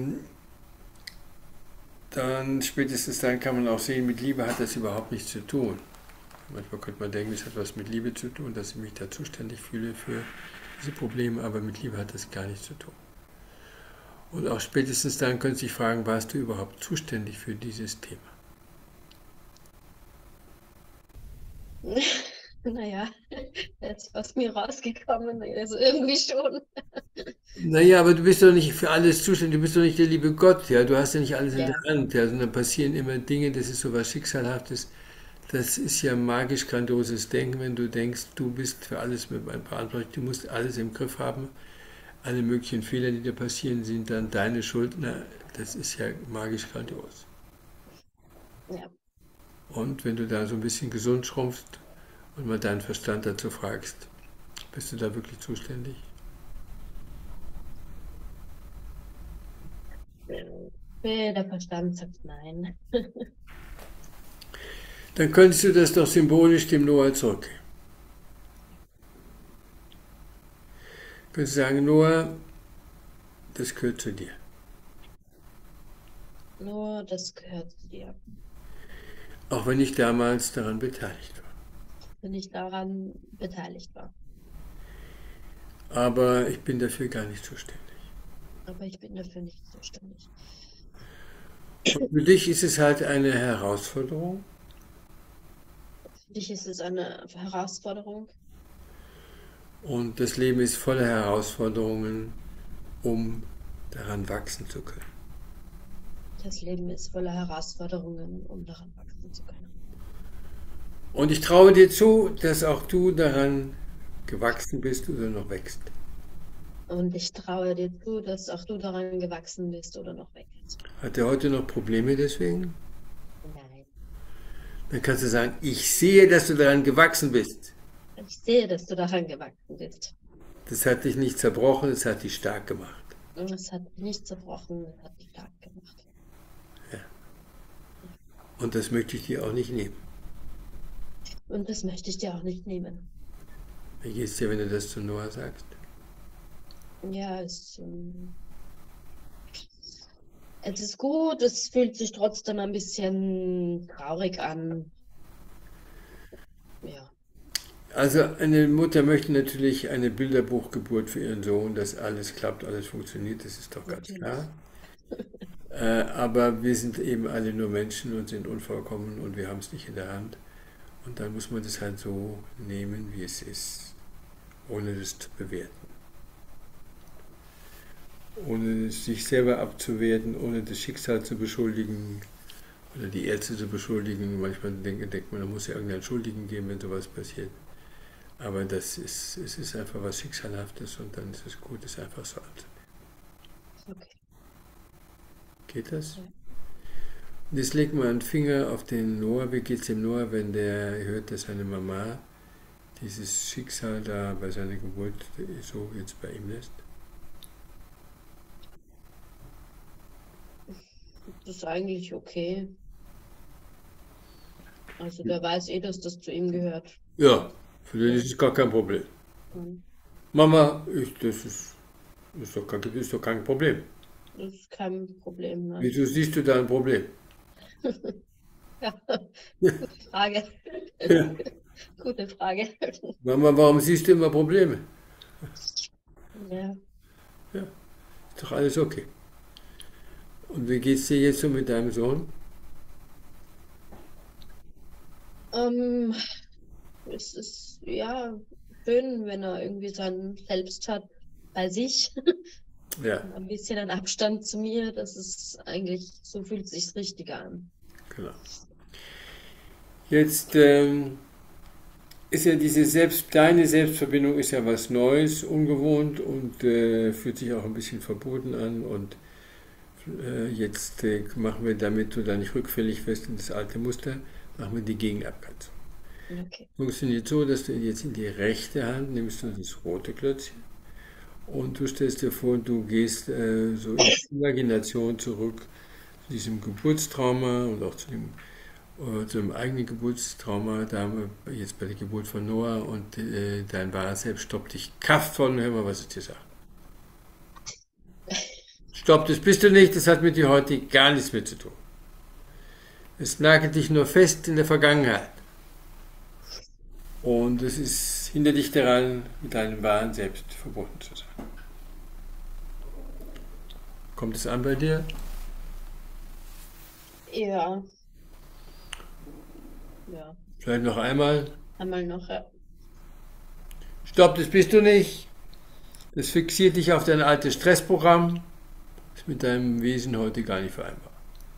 dann spätestens dann kann man auch sehen, mit Liebe hat das überhaupt nichts zu tun. Manchmal könnte man denken, es hat was mit Liebe zu tun, dass ich mich da zuständig fühle für diese Probleme, aber mit Liebe hat das gar nichts zu tun. Und auch spätestens dann können Sie sich fragen, warst du überhaupt zuständig für dieses Thema? Naja, jetzt aus mir rausgekommen, also irgendwie schon. Naja, aber du bist doch nicht für alles zuständig, du bist doch nicht der liebe Gott, ja, du hast ja nicht alles in der Ja. Hand, ja, sondern passieren immer Dinge, das ist so was Schicksalhaftes, das ist ja magisch grandioses Denken, wenn du denkst, du bist für alles mit verantwortlich, du musst alles im Griff haben, alle möglichen Fehler, die dir passieren, sind dann deine Schuld, na, das ist ja magisch grandios. Ja. Und wenn du da so ein bisschen gesund schrumpfst und mal deinen Verstand dazu fragst, bist du da wirklich zuständig? Der Verstand sagt nein. Dann könntest du das doch symbolisch dem Noah zurückgeben. Du könntest sagen, Noah, das gehört zu dir. Nur das gehört zu dir. Auch wenn ich damals daran beteiligt war. Wenn ich daran beteiligt war. Aber ich bin dafür gar nicht zuständig. Aber ich bin dafür nicht zuständig. Und für dich ist es halt eine Herausforderung. Für dich ist es eine Herausforderung. Und das Leben ist voller Herausforderungen, um daran wachsen zu können. Das Leben ist voller Herausforderungen, um daran wachsen zu können. Und ich traue dir zu, dass auch du daran gewachsen bist oder noch wächst. Und ich traue dir zu, dass auch du daran gewachsen bist oder noch wächst. Hat er heute noch Probleme deswegen? Nein. Dann kannst du sagen, ich sehe, dass du daran gewachsen bist. Ich sehe, dass du daran gewachsen bist. Das hat dich nicht zerbrochen, es hat dich stark gemacht. Und es hat dich nicht zerbrochen, es hat dich stark gemacht. Ja. Und das möchte ich dir auch nicht nehmen. Und das möchte ich dir auch nicht nehmen. Wie geht es dir, wenn du das zu Noah sagst? Ja, es ist gut, es fühlt sich trotzdem ein bisschen traurig an. Ja. Also eine Mutter möchte natürlich eine Bilderbuchgeburt für ihren Sohn, dass alles klappt, alles funktioniert, das ist doch ganz Natürlich. klar. Aber wir sind eben alle nur Menschen und sind unvollkommen und wir haben es nicht in der Hand. Und dann muss man das halt so nehmen, wie es ist, ohne das zu bewerten. Ohne sich selber abzuwerten, ohne das Schicksal zu beschuldigen oder die Ärzte zu beschuldigen. Manchmal denkt man, da muss ja irgendeinen Schuldigen geben, wenn sowas passiert. Aber es ist einfach was Schicksalhaftes und dann ist es gut, es einfach so anzunehmen. Okay. Geht das? Ja. Und jetzt legt man einen Finger auf den Noah. Wie geht es dem Noah, wenn der hört, dass seine Mama dieses Schicksal da bei seiner Geburt so jetzt bei ihm lässt? Das ist eigentlich okay. Also der weiß eh, dass das zu ihm gehört. Ja, für den ist es gar kein Problem. Und Mama, ist doch kein Problem. das ist kein Problem. Nein. Wieso siehst du da ein Problem? Ja, Ja, gute Frage. ja. Gute Frage. Mama, warum siehst du immer Probleme? Ja. Ja, ist doch alles okay. Und wie geht's dir jetzt so mit deinem Sohn? Ähm, Es ist ja schön, wenn er irgendwie seinen Selbst hat bei sich Ja, und ein bisschen einen Abstand zu mir. Das ist eigentlich, so fühlt sich's richtig an. genau. Jetzt ist ja deine Selbstverbindung ist ja was Neues, ungewohnt und fühlt sich auch ein bisschen verboten an. Und jetzt machen wir, damit du da nicht rückfällig wirst in das alte Muster, machen wir die Gegenabgrenzung. Okay. Funktioniert so, dass du jetzt in die rechte Hand nimmst du das rote Klötzchen und du stellst dir vor, du gehst so in die Imagination zurück zu diesem Geburtstrauma und auch zu dem eigenen Geburtstrauma, da haben wir jetzt bei der Geburt von Noah und dein wahres Selbst stoppt dich kraftvoll und hör mal, was es dir sagt. Stopp, das bist du nicht, das hat mit dir heute gar nichts mehr zu tun. Es nagelt dich nur fest in der Vergangenheit. Und es ist hinter dich daran, mit deinem wahren Selbst verbunden zu sein. Kommt es an bei dir? Ja, ja. Vielleicht noch einmal. Einmal noch, ja. Stopp, das bist du nicht. Das fixiert dich auf dein altes Stressprogramm. Ist mit deinem Wesen heute gar nicht vereinbar.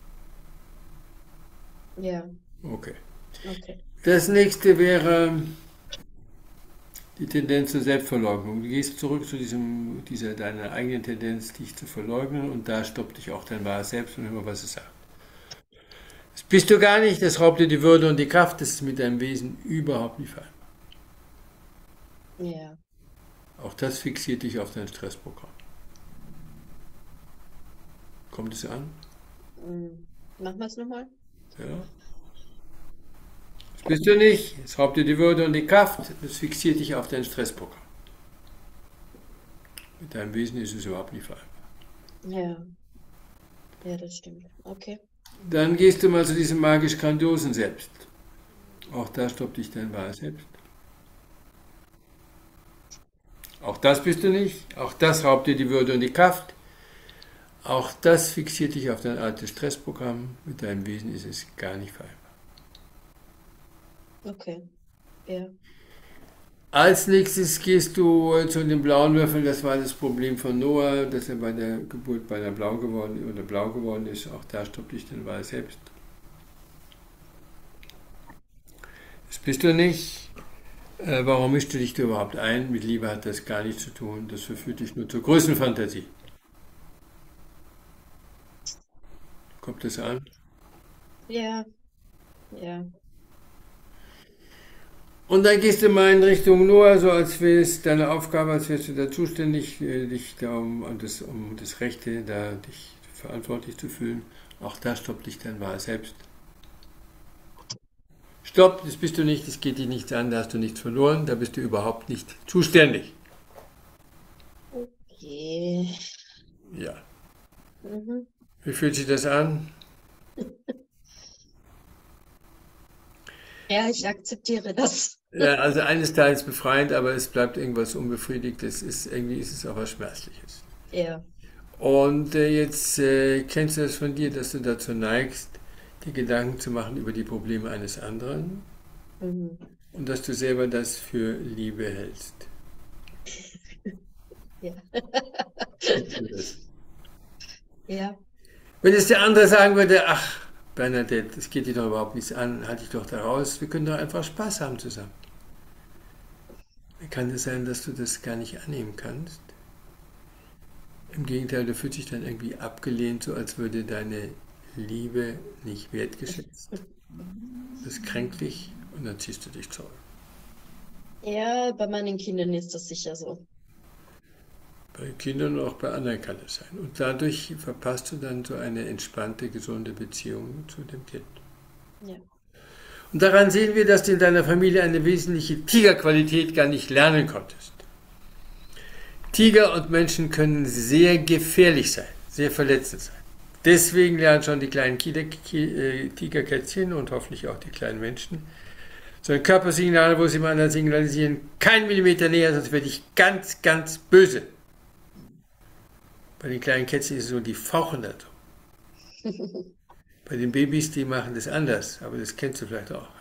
Ja, Okay. okay. Das nächste wäre die Tendenz zur Selbstverleugnung. Du gehst zurück zu dieser deiner eigenen Tendenz, dich zu verleugnen und da stoppt dich auch dein wahres Selbst und hör mal, was es sagt. Das bist du gar nicht, das raubt dir die Würde und die Kraft, das ist mit deinem Wesen überhaupt nicht vereinbar. Ja. Auch das fixiert dich auf dein Stressprogramm. Kommt es an? Machen wir es nochmal? Ja. Das bist du nicht, es raubt dir die Würde und die Kraft, das fixiert dich auf dein Stressprogramm. Mit deinem Wesen ist es überhaupt nicht vereinbar. Ja, ja, das stimmt. Okay. Dann gehst du mal zu diesem magisch-grandiosen Selbst. Auch da stoppt dich dein wahres Selbst. Auch das bist du nicht, auch das raubt dir die Würde und die Kraft. Auch das fixiert dich auf dein altes Stressprogramm. Mit deinem Wesen ist es gar nicht vereinbar. Okay. Ja. Als nächstes gehst du zu den blauen Würfeln. Das war das Problem von Noah, dass er bei der Geburt beinahe blau geworden ist. Auch da stoppt dich dein wahres Selbst. Das bist du nicht. Warum mischst du dich da überhaupt ein? Mit Liebe hat das gar nichts zu tun. Das verführt dich nur zur Größenfantasie. Kommt das an? Ja, ja. Und dann gehst du mal in Richtung Noah, so als wäre es deine Aufgabe, als wärst du da zuständig, dich da um das Rechte, da dich verantwortlich zu fühlen. Auch da stoppt dich dein wahres Selbst. Stopp, das bist du nicht, das geht dich nichts an, da hast du nichts verloren, da bist du überhaupt nicht zuständig. Okay. Ja. Mhm. Wie fühlt sich das an? Ja, ich akzeptiere das. Ja, also eines Teils befreiend, aber es bleibt irgendwas unbefriedigt. Irgendwie ist es auch was Schmerzliches. Ja. Und jetzt kennst du das von dir, dass du dazu neigst, dir Gedanken zu machen über die Probleme eines anderen Mhm. und dass du selber das für Liebe hältst. Ja. Kennst du das? Ja. Wenn es der andere sagen würde, ach, Bernadette, das geht dir doch überhaupt nichts an, halte ich doch da raus, wir können doch einfach Spaß haben zusammen. Kann es sein, dass du das gar nicht annehmen kannst? Im Gegenteil, du fühlst dich dann irgendwie abgelehnt, so als würde deine Liebe nicht wertgeschätzt. Das kränkt dich und dann ziehst du dich zurück. Ja, bei meinen Kindern ist das sicher so. Bei Kindern und auch bei anderen kann es sein. Und dadurch verpasst du dann so eine entspannte, gesunde Beziehung zu dem Kind. Ja. Und daran sehen wir, dass du in deiner Familie eine wesentliche Tigerqualität gar nicht lernen konntest. Tiger und Menschen können sehr gefährlich sein, sehr verletzend sein. Deswegen lernen schon die kleinen Tigerkätzchen und hoffentlich auch die kleinen Menschen so ein Körpersignal, wo sie dem anderen signalisieren, kein Millimeter näher, sonst werde ich ganz, ganz böse. Bei den kleinen Kätzchen ist es so, die fauchen da so. Bei den Babys, die machen das anders, aber das kennst du vielleicht auch.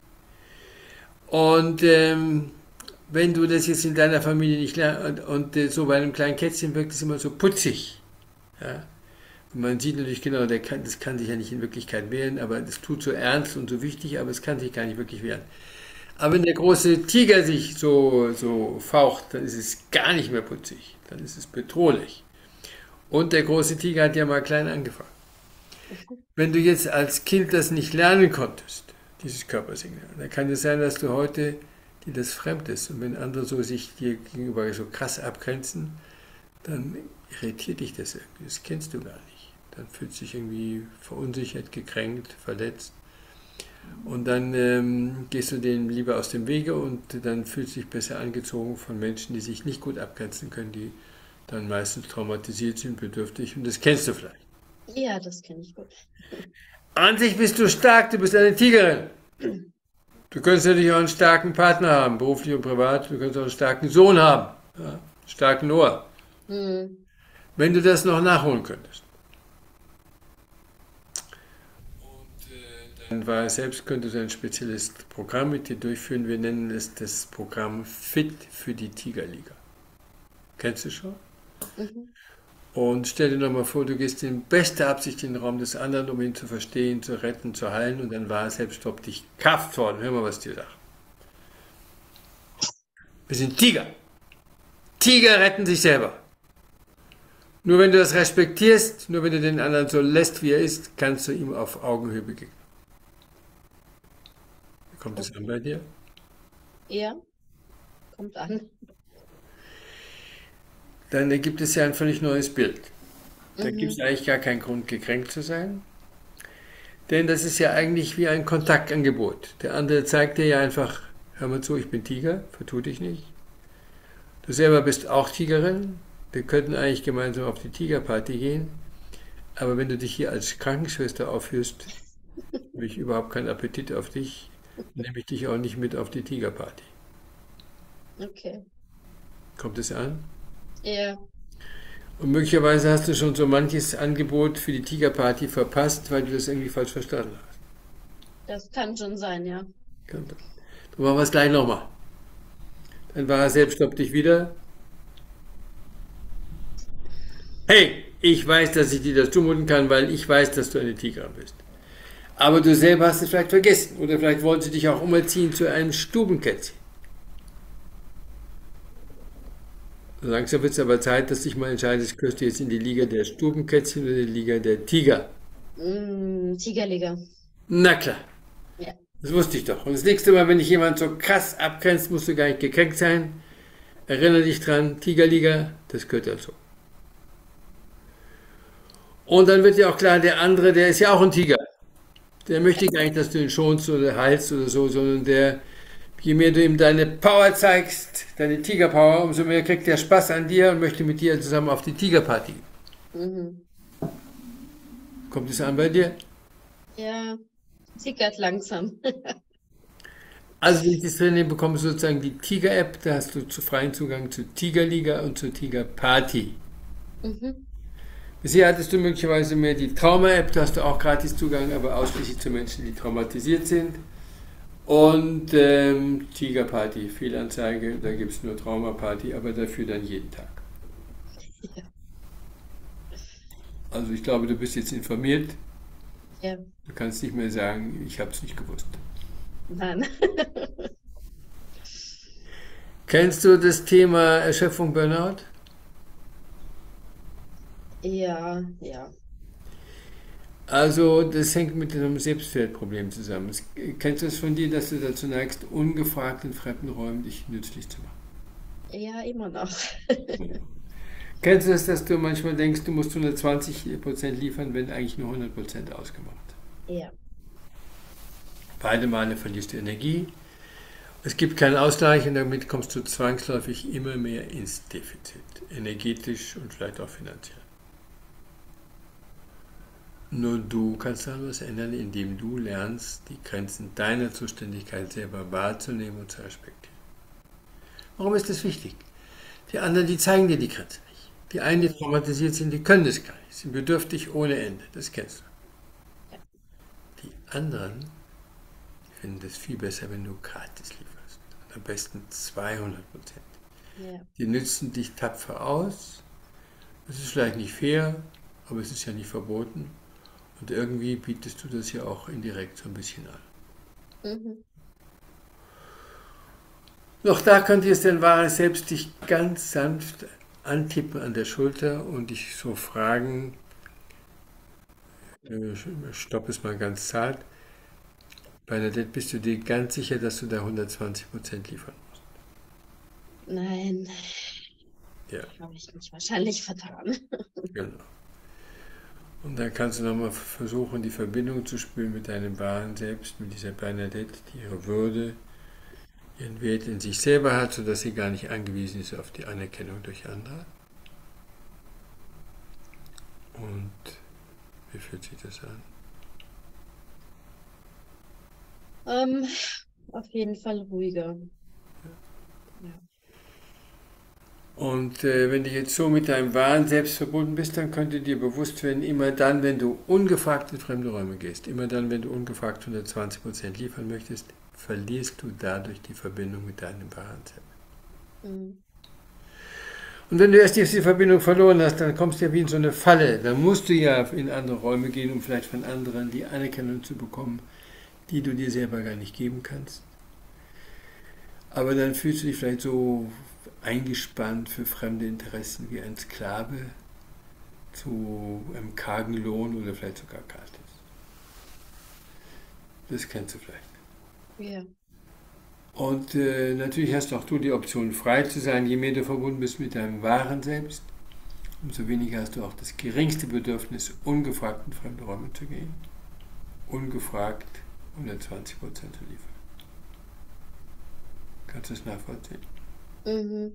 Und wenn du das jetzt in deiner Familie nicht lernst, und so bei einem kleinen Kätzchen wirkt es immer so putzig. Ja? Und man sieht natürlich genau, das kann sich ja nicht in Wirklichkeit wehren, aber das tut so ernst und so wichtig, aber es kann sich gar nicht wirklich wehren. Aber wenn der große Tiger sich so faucht, dann ist es gar nicht mehr putzig, dann ist es bedrohlich. Und der große Tiger hat ja mal klein angefangen. Wenn du jetzt als Kind das nicht lernen konntest, dieses Körpersignal, dann kann es sein, dass du heute dir das fremd ist. Und wenn andere so sich dir gegenüber so krass abgrenzen, dann irritiert dich das irgendwie. Das kennst du gar nicht. Dann fühlst du dich irgendwie verunsichert, gekränkt, verletzt. Und dann gehst du denen lieber aus dem Wege und dann fühlst du dich besser angezogen von Menschen, die sich nicht gut abgrenzen können, die dann meistens traumatisiert sind, bedürftig. Und das kennst du vielleicht. Ja, das kenne ich gut. An sich bist du stark, du bist eine Tigerin. Du könntest natürlich auch einen starken Partner haben, beruflich und privat. Du könntest auch einen starken Sohn haben, ja, einen starken Noah. Hm. Wenn du das noch nachholen könntest. Und dann war selbst, könntest du ein spezielles Programm mit dir durchführen. Wir nennen es das Programm Fit für die Tigerliga. Kennst du schon? Mhm. Und stell dir nochmal vor, du gehst in bester Absicht in den Raum des anderen, um ihn zu verstehen, zu retten, zu heilen. Und dann war selbst stoppt dich kraftvoll. Hör mal, was dir sagt. Wir sind Tiger. Tiger retten sich selber. Nur wenn du das respektierst, nur wenn du den anderen so lässt, wie er ist, kannst du ihm auf Augenhöhe begegnen. Wie kommt das an bei dir? Ja, kommt an. Dann ergibt es ja ein völlig neues Bild. Da gibt es Mhm. eigentlich gar keinen Grund, gekränkt zu sein. Denn das ist ja eigentlich wie ein Kontaktangebot. Der andere zeigt dir ja einfach, hör mal zu, ich bin Tiger, vertu dich nicht. Du selber bist auch Tigerin. Wir könnten eigentlich gemeinsam auf die Tigerparty gehen. Aber wenn du dich hier als Krankenschwester aufführst, habe ich überhaupt keinen Appetit auf dich, nehme ich dich auch nicht mit auf die Tigerparty. Okay. Kommt es an? Ja. Und möglicherweise hast du schon so manches Angebot für die Tigerparty verpasst, weil du das irgendwie falsch verstanden hast. Das kann schon sein, ja. Dann machen wir es gleich nochmal. Dann war er selbst, stoppt dich wieder. Hey, ich weiß, dass ich dir das zumuten kann, weil ich weiß, dass du eine Tigerin bist. Aber du selber hast es vielleicht vergessen. Oder vielleicht wollen sie dich auch umerziehen zu einem Stubenkätzchen. Langsam wird es aber Zeit, dass dich mal entscheidest, gehörst du jetzt in die Liga der Stubenkätzchen oder die Liga der Tiger? Tigerliga. Na klar, Ja. das wusste ich doch. Und das nächste Mal, wenn dich jemand so krass abgrenzt, musst du gar nicht gekränkt sein. Erinnere dich dran, Tigerliga, das gehört dazu. Und dann wird dir auch klar, der andere, der ist ja auch ein Tiger. Der möchte gar nicht, dass du ihn schonst oder heilst oder so, sondern je mehr du ihm deine Power zeigst, deine Tigerpower, umso mehr kriegt er Spaß an dir und möchte mit dir zusammen auf die Tigerparty. Mhm. Kommt es an bei dir? Ja. Sickert langsam. Also wenn ich das Training bekommst, du sozusagen die Tiger-App, da hast du freien Zugang zur Tigerliga und zur Tigerparty. Mhm. Bisher hattest du möglicherweise mehr die Trauma-App, da hast du auch gratis Zugang, aber ausschließlich zu Menschen, die traumatisiert sind. Und Tigerparty, Fehlanzeige, da gibt es nur Traumaparty, aber dafür dann jeden Tag. Ja. Also ich glaube, du bist jetzt informiert. Ja. Du kannst nicht mehr sagen, ich habe es nicht gewusst. Nein. Kennst du das Thema Erschöpfung, Burnout? Ja, ja. Also das hängt mit einem Selbstwertproblem zusammen. Kennst du es von dir, dass du dazu neigst, ungefragt in fremden Räumen dich nützlich zu machen? Ja, immer noch. Kennst du es, dass du manchmal denkst, du musst 120% liefern, wenn eigentlich nur 100% ausgemacht? Ja. Beide Male verlierst du Energie. Es gibt keinen Ausgleich und damit kommst du zwangsläufig immer mehr ins Defizit, energetisch und vielleicht auch finanziell. Nur du kannst daran was ändern, indem du lernst, die Grenzen deiner Zuständigkeit selber wahrzunehmen und zu respektieren. Warum ist das wichtig? Die anderen, die zeigen dir die Grenze nicht. Die einen, die traumatisiert sind, die können das gar nicht. Sie sind bedürftig ohne Ende. Das kennst du. Ja. Die anderen finden es viel besser, wenn du gratis lieferst. Und am besten 200%. Ja. Die nützen dich tapfer aus. Es ist vielleicht nicht fair, aber es ist ja nicht verboten. Und irgendwie bietest du das ja auch indirekt so ein bisschen an. Mhm. Noch da könnte jetzt dein wahres Selbst dich ganz sanft antippen an der Schulter und dich so fragen, stopp es mal ganz zart, Bernadette, bist du dir ganz sicher, dass du da 120% liefern musst? Nein, Ja, habe ich mich wahrscheinlich vertan. genau. Und dann kannst du nochmal versuchen, die Verbindung zu spüren mit deinem wahren Selbst, mit dieser Bernadette, die ihre Würde, ihren Wert in sich selber hat, sodass sie gar nicht angewiesen ist auf die Anerkennung durch andere. Und wie fühlt sich das an? Auf jeden Fall ruhiger. Ja. Und wenn du jetzt so mit deinem wahren Selbst verbunden bist, dann könnte dir bewusst werden, immer dann, wenn du ungefragt in fremde Räume gehst, immer dann, wenn du ungefragt 120% liefern möchtest, verlierst du dadurch die Verbindung mit deinem wahren Selbst. Mhm. Und wenn du erst die Verbindung verloren hast, dann kommst du ja wie in so eine Falle. Dann musst du ja in andere Räume gehen, um vielleicht von anderen die Anerkennung zu bekommen, die du dir selber gar nicht geben kannst. Aber dann fühlst du dich vielleicht so eingespannt für fremde Interessen wie ein Sklave zu einem kargen Lohn oder vielleicht sogar gratis. Das kennst du vielleicht. Ja. Und natürlich hast auch du die Option, frei zu sein. Je mehr du verbunden bist mit deinem wahren Selbst, umso weniger hast du auch das geringste Bedürfnis, ungefragt in fremde Räume zu gehen. Ungefragt 120% zu liefern. Kannst du das nachvollziehen? Mhm.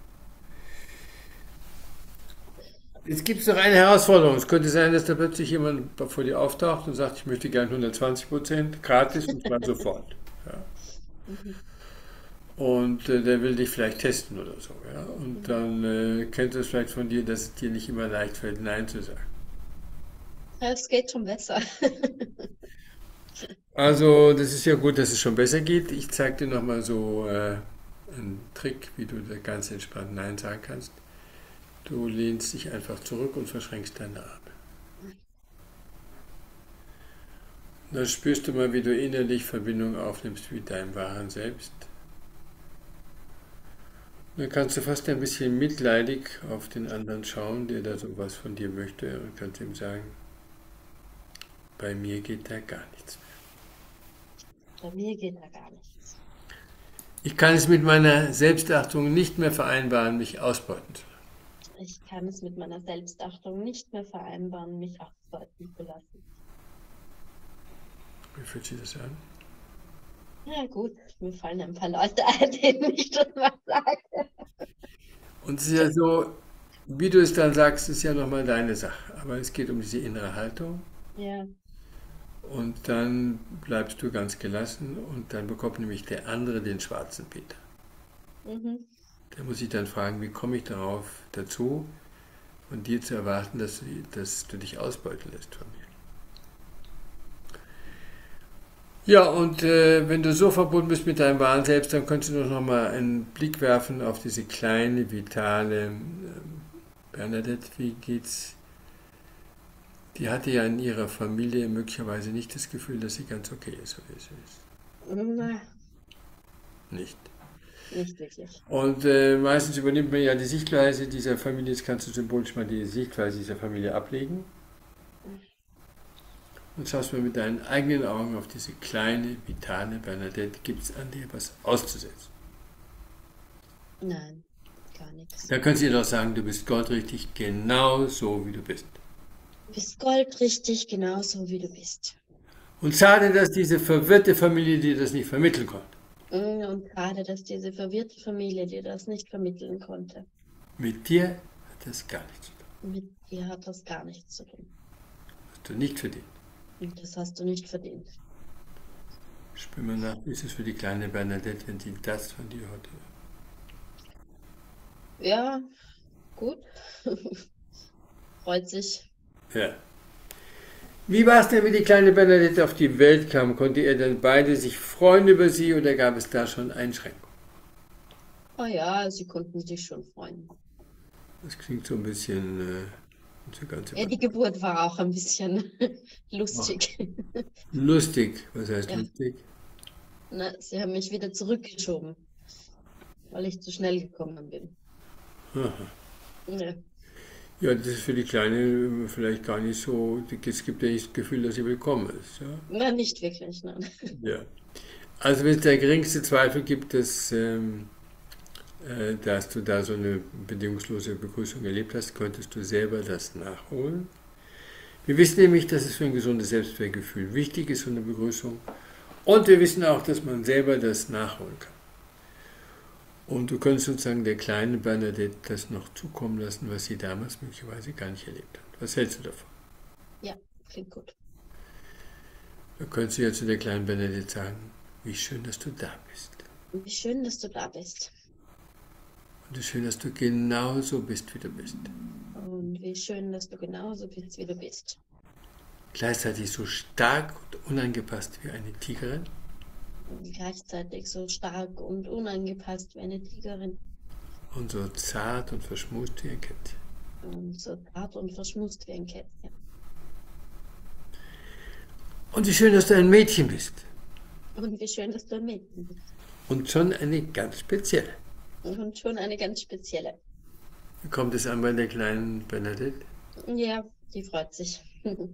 Jetzt gibt es noch eine Herausforderung. Es könnte sein, dass da plötzlich jemand vor dir auftaucht und sagt, ich möchte gerne 120% gratis und zwar sofort. Ja. Mhm. Und der will dich vielleicht testen oder so. Ja. Und Mhm. dann kennst du es vielleicht von dir, dass es dir nicht immer leicht fällt, Nein zu sagen. Es geht schon besser. Also, das ist ja gut, dass es schon besser geht. Ich zeige dir nochmal so einen Trick, wie du da ganz entspannt Nein sagen kannst. Du lehnst dich einfach zurück und verschränkst deine Arme. Dann spürst du mal, wie du innerlich Verbindung aufnimmst mit deinem wahren Selbst. Dann kannst du fast ein bisschen mitleidig auf den anderen schauen, der da sowas von dir möchte, und kannst ihm sagen, bei mir geht da gar nichts mehr. Bei mir geht da gar nichts. Ich kann es mit meiner Selbstachtung nicht mehr vereinbaren, mich ausbeuten zu lassen. Ich kann es mit meiner Selbstachtung nicht mehr vereinbaren, mich ausbeuten zu lassen. Wie fühlt sich das an? Ja gut, mir fallen ein paar Leute ein, denen ich das mal sage. Und es ist ja so, wie du es dann sagst, ist ja nochmal deine Sache. Aber es geht um diese innere Haltung. Ja. Und dann bleibst du ganz gelassen und dann bekommt nämlich der andere den schwarzen Peter. Mhm. Der muss sich dann fragen, wie komme ich darauf dazu, von dir zu erwarten, dass du dich ausbeuten lässt von mir. Ja, und wenn du so verbunden bist mit deinem wahren Selbst, dann könntest du doch nochmal einen Blick werfen auf diese kleine, vitale Bernadette. Wie geht's? Die hatte ja in ihrer Familie möglicherweise nicht das Gefühl, dass sie ganz okay ist, so wie sie ist. Na, Nicht. nicht wirklich. Und meistens übernimmt man ja die Sichtweise dieser Familie. Jetzt kannst du symbolisch mal die Sichtweise dieser Familie ablegen. Und schaust mal mit deinen eigenen Augen auf diese kleine, vitale Bernadette. Gibt es an dir was auszusetzen? Nein, gar nichts. Da könntest du ihr doch sagen, du bist goldrichtig, genau so wie du bist. Du bist goldrichtig, genauso wie du bist. Und schade, dass diese verwirrte Familie dir das nicht vermitteln konnte. Und gerade, dass diese verwirrte Familie dir das nicht vermitteln konnte. Mit dir hat das gar nichts zu tun. Mit dir hat das gar nichts zu tun. hast du nicht verdient. Und das hast du nicht verdient. Spür mal nach, wie ist es für die kleine Bernadette, wenn sie das von dir heute hört? Ja, gut. Freut sich. Ja. Wie war es denn, wie die kleine Bernadette auf die Welt kam? Konnte ihr denn beide sich freuen über sie oder gab es da schon Einschränkungen? Oh ja, sie konnten sich schon freuen. Das klingt so ein bisschen so ganz Ja, die Geburt war auch ein bisschen lustig. lustig. Was heißt Ja. lustig? Na, sie haben mich wieder zurückgeschoben, weil ich zu schnell gekommen bin. Aha. Ja. Ja, das ist für die Kleine vielleicht gar nicht so. Es gibt ja nicht das Gefühl, dass sie willkommen ist. Ja? Na, nicht wirklich, nein. Ja. Also wenn es der geringste Zweifel gibt, dass du da so eine bedingungslose Begrüßung erlebt hast, könntest du selber das nachholen. Wir wissen nämlich, dass es für ein gesundes Selbstwertgefühl wichtig ist, so eine Begrüßung. Und wir wissen auch, dass man selber das nachholen kann. Und du könntest sozusagen der kleinen Bernadette das noch zukommen lassen, was sie damals möglicherweise gar nicht erlebt hat. Was hältst du davon? Ja, klingt gut. Da könntest du ja zu der kleinen Bernadette sagen, wie schön, dass du da bist. Wie schön, dass du da bist. Und wie schön, dass du genauso bist, wie du bist. Und wie schön, dass du genauso bist, wie du bist. Gleichzeitig so stark und unangepasst wie eine Tigerin. Und gleichzeitig so stark und unangepasst wie eine Tigerin. Und so zart und verschmust wie ein Kätzchen. Und so zart und verschmust wie ein Kätzchen. Und wie schön, dass du ein Mädchen bist. Und wie schön, dass du ein Mädchen bist. Und schon eine ganz spezielle. Und schon eine ganz spezielle. Wie kommt es an bei der kleinen Bernadette? Ja, die freut sich.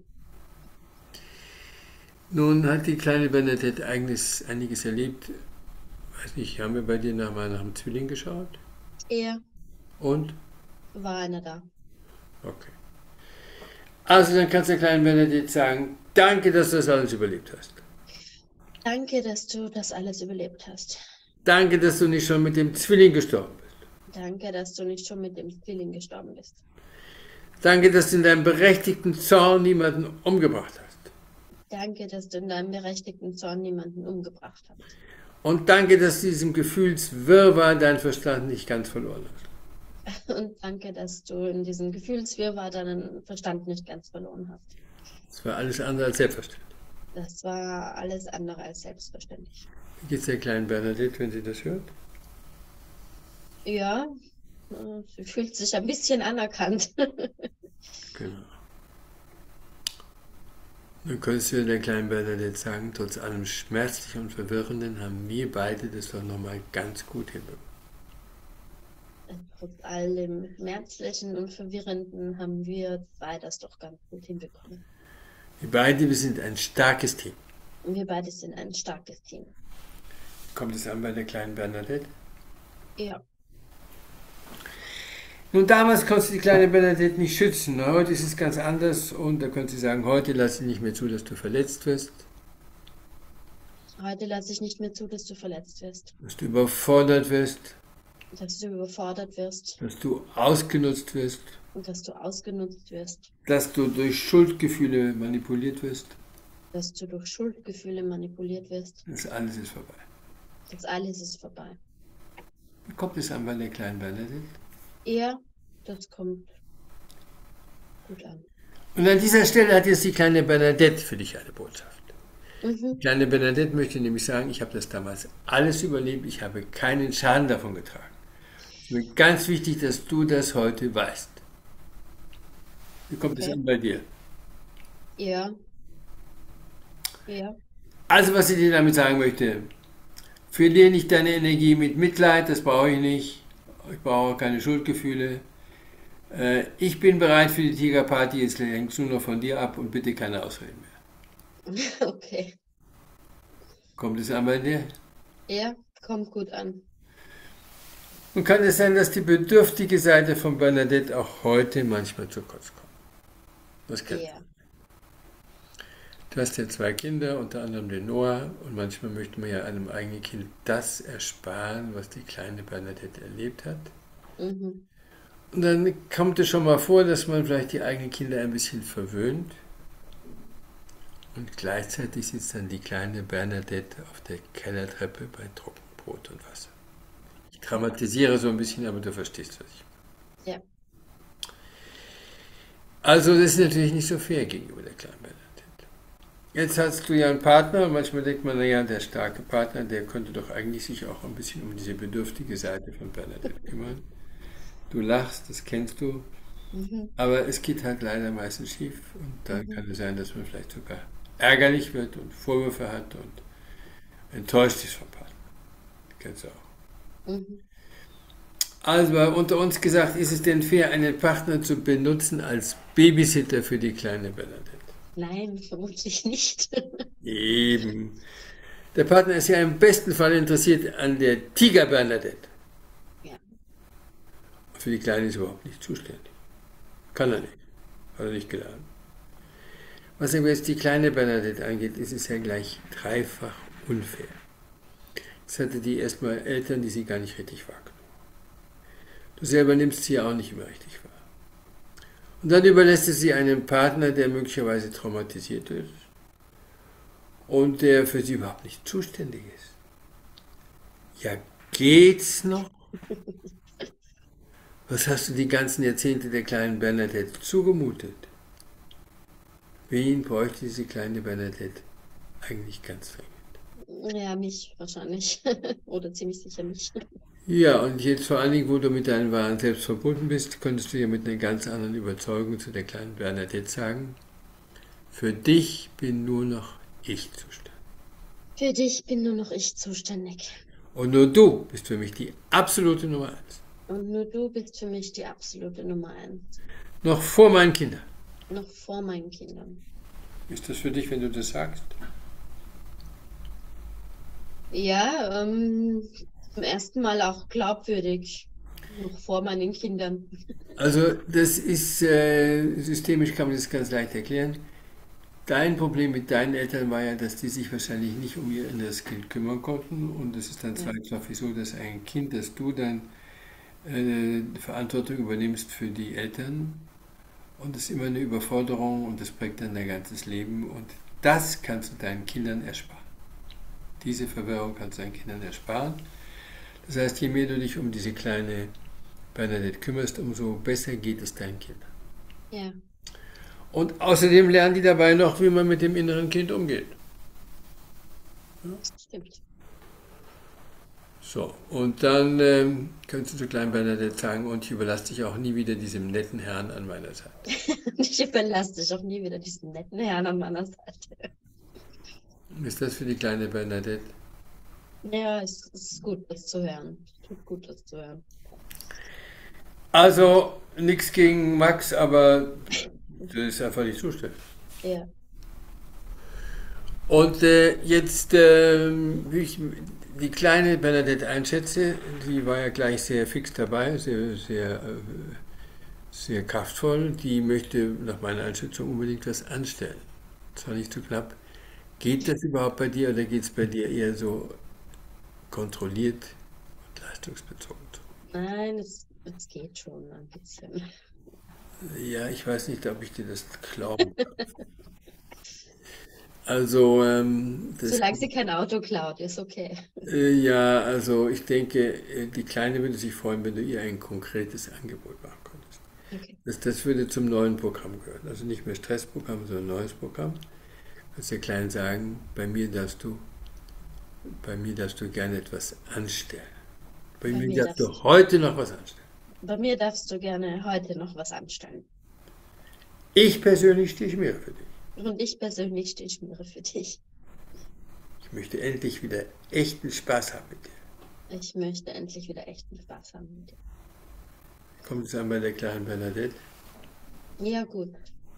Nun hat die kleine Bernadette einiges erlebt. Weiß nicht, haben wir bei dir mal nach dem Zwilling geschaut? Er Und? war einer da. Okay. Also dann kannst du der kleinen Bernadette sagen, danke, dass du das alles überlebt hast. Danke, dass du das alles überlebt hast. Danke, dass du nicht schon mit dem Zwilling gestorben bist. Danke, dass du nicht schon mit dem Zwilling gestorben bist. Danke, dass du in deinem berechtigten Zorn niemanden umgebracht hast. Danke, dass du in deinem berechtigten Zorn niemanden umgebracht hast. Und danke, dass du diesem Gefühlswirrwarr deinen Verstand nicht ganz verloren hast. Und danke, dass du in diesem Gefühlswirrwarr deinen Verstand nicht ganz verloren hast. Das war alles andere als selbstverständlich. Das war alles andere als selbstverständlich. Wie geht es der kleinen Bernadette, wenn sie das hört? Ja, sie fühlt sich ein bisschen anerkannt. Genau. Dann könntest du der kleinen Bernadette sagen, trotz allem Schmerzlichen und Verwirrenden haben wir beide das doch nochmal ganz gut hinbekommen. Trotz allem Schmerzlichen und Verwirrenden haben wir zwei das doch ganz gut hinbekommen. Wir sind ein starkes Team. Und wir beide sind ein starkes Team. Kommt es an bei der kleinen Bernadette? Ja. Nun, damals konntest du die kleine Bernadette nicht schützen. Heute ist es ganz anders und da könntest du sagen, heute lasse ich nicht mehr zu, dass du verletzt wirst. Heute lasse ich nicht mehr zu, dass du verletzt wirst. Dass du überfordert wirst. Dass du überfordert wirst. Dass du ausgenutzt wirst. Und dass du ausgenutzt wirst. Dass du durch Schuldgefühle manipuliert wirst. Dass du durch Schuldgefühle manipuliert wirst. Das alles ist vorbei. Das alles ist vorbei. Wie kommt es an bei der kleinen Bernadette? Ja, das kommt gut an. Und an dieser Stelle hat jetzt die kleine Bernadette für dich eine Botschaft. Die kleine Bernadette möchte nämlich sagen, ich habe das damals alles überlebt, ich habe keinen Schaden davon getragen. Es ist mir ganz wichtig, dass du das heute weißt. Wie kommt es an bei dir? Ja. Ja. Also, was ich dir damit sagen möchte, verliere nicht deine Energie mit Mitleid, das brauche ich nicht. Ich brauche keine Schuldgefühle. Ich bin bereit für die Tigerparty, jetzt hängt es nur noch von dir ab und bitte keine Ausreden mehr. Okay. Kommt es an bei dir? Ja, kommt gut an. Und kann es sein, dass die bedürftige Seite von Bernadette auch heute manchmal zu kurz kommt? Das kann Ja. Du hast ja 2 Kinder, unter anderem den Noah, und manchmal möchte man ja einem eigenen Kind das ersparen, was die kleine Bernadette erlebt hat. Mhm. Und dann kommt es schon mal vor, dass man vielleicht die eigenen Kinder ein bisschen verwöhnt. Und gleichzeitig sitzt dann die kleine Bernadette auf der Kellertreppe bei Trockenbrot und Wasser. Ich dramatisiere so ein bisschen, aber du verstehst, was ich meine. Ja. Also das ist natürlich nicht so fair gegenüber der kleinen Bernadette. Jetzt hast du ja einen Partner und manchmal denkt man, naja, der starke Partner, der könnte doch eigentlich sich auch ein bisschen um diese bedürftige Seite von Bernadette kümmern. Du lachst, das kennst du, Mhm. aber es geht halt leider meistens schief und dann Mhm. kann es sein, dass man vielleicht sogar ärgerlich wird und Vorwürfe hat und enttäuscht ist vom Partner. Kennst du auch. Mhm. Also unter uns gesagt, ist es denn fair, einen Partner zu benutzen als Babysitter für die kleine Bernadette? Nein, vermutlich nicht. Eben. Der Partner ist ja im besten Fall interessiert an der Tiger Bernadette. Ja. Für die Kleine ist er überhaupt nicht zuständig. Kann er nicht. Hat er nicht gelernt. Was aber jetzt die kleine Bernadette angeht, ist es ja gleich dreifach unfair. Jetzt hatte die erstmal Eltern, die sie gar nicht richtig wahrgenommen. Du selber nimmst sie ja auch nicht immer richtig wahr. Und dann überlässt es sie einem Partner, der möglicherweise traumatisiert ist und der für sie überhaupt nicht zuständig ist. Ja, geht's noch? Was hast du die ganzen Jahrzehnte der kleinen Bernadette zugemutet? Wen bräuchte diese kleine Bernadette eigentlich ganz dringend? Ja, mich wahrscheinlich. Oder ziemlich sicher mich. Ja, und jetzt vor allen Dingen, wo du mit deinem wahren Selbst verbunden bist, könntest du ja mit einer ganz anderen Überzeugung zu der kleinen Bernadette sagen, für dich bin nur noch ich zuständig. Für dich bin nur noch ich zuständig. Und nur du bist für mich die absolute Nummer eins. Und nur du bist für mich die absolute Nummer 1. Noch vor meinen Kindern. Noch vor meinen Kindern. Ist das für dich, wenn du das sagst? Ja, zum ersten Mal auch glaubwürdig. Noch vor meinen Kindern. Also das ist, systemisch kann man das ganz leicht erklären. Dein Problem mit deinen Eltern war ja, dass die sich wahrscheinlich nicht um ihr inneres Kind kümmern konnten. Und es ist dann Ja. zwangsläufig so, dass ein Kind, dass du dann Verantwortung übernimmst für die Eltern. Und das ist immer eine Überforderung und das prägt dann dein ganzes Leben. Und das kannst du deinen Kindern ersparen. Diese Verwirrung kannst du deinen Kindern ersparen. Das heißt, je mehr du dich um diese kleine Bernadette kümmerst, umso besser geht es deinen Kindern. Ja. Und außerdem lernen die dabei noch, wie man mit dem inneren Kind umgeht. Stimmt. So, und dann kannst du zu kleinen Bernadette sagen, und ich überlasse dich auch nie wieder diesem netten Herrn an meiner Seite. Ich überlasse dich auch nie wieder diesen netten Herrn an meiner Seite. Ist das für die kleine Bernadette? Ja, es ist gut, das zu hören. Tut gut, das zu hören. Also, nichts gegen Max, aber das ist einfach nicht zuständig. Ja. Und jetzt, wie ich die kleine Bernadette einschätze, die war ja gleich sehr fix dabei, sehr kraftvoll. Die möchte nach meiner Einschätzung unbedingt was anstellen. Zwar nicht zu knapp. Geht das überhaupt bei dir oder geht es bei dir eher so kontrolliert und leistungsbezogen zu? Nein, es geht schon ein bisschen. Ja, ich weiß nicht, ob ich dir das glauben kann. Also, Solange sie kein Auto klaut, ist okay. ja, also ich denke, die Kleine würde sich freuen, wenn du ihr ein konkretes Angebot machen könntest. Okay. Das würde zum neuen Programm gehören. Also nicht mehr Stressprogramm, sondern ein neues Programm. Kannst der Kleinen sagen, bei mir darfst du gerne etwas anstellen. Bei Bei mir mir darfst darfst du heute noch was anstellen. Bei mir darfst du gerne heute noch was anstellen. Ich persönlich stehe mir für dich. Und ich persönlich schmiere für dich. Ich möchte endlich wieder echten Spaß haben mit dir. Ich möchte endlich wieder echten Spaß haben mit dir. Kommt es an bei der kleinen Bernadette? Ja, gut.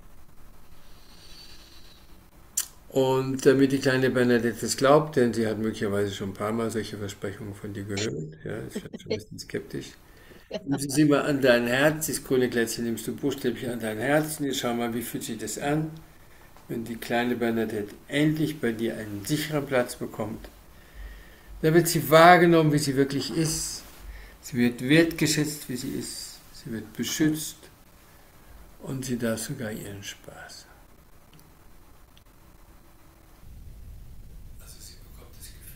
Und damit die kleine Bernadette es glaubt, denn sie hat möglicherweise schon ein paar Mal solche Versprechungen von dir gehört, ja, ist schon ein bisschen skeptisch. Nimm sie mal an dein Herz, das grüne Glätzchen nimmst du buchstäblich an dein Herz und jetzt schau mal, wie fühlt sich das an, wenn die kleine Bernadette endlich bei dir einen sicheren Platz bekommt. Da wird sie wahrgenommen, wie sie wirklich ist. Sie wird wertgeschätzt, wie sie ist. Sie wird beschützt und sie darf sogar ihren Spaß haben.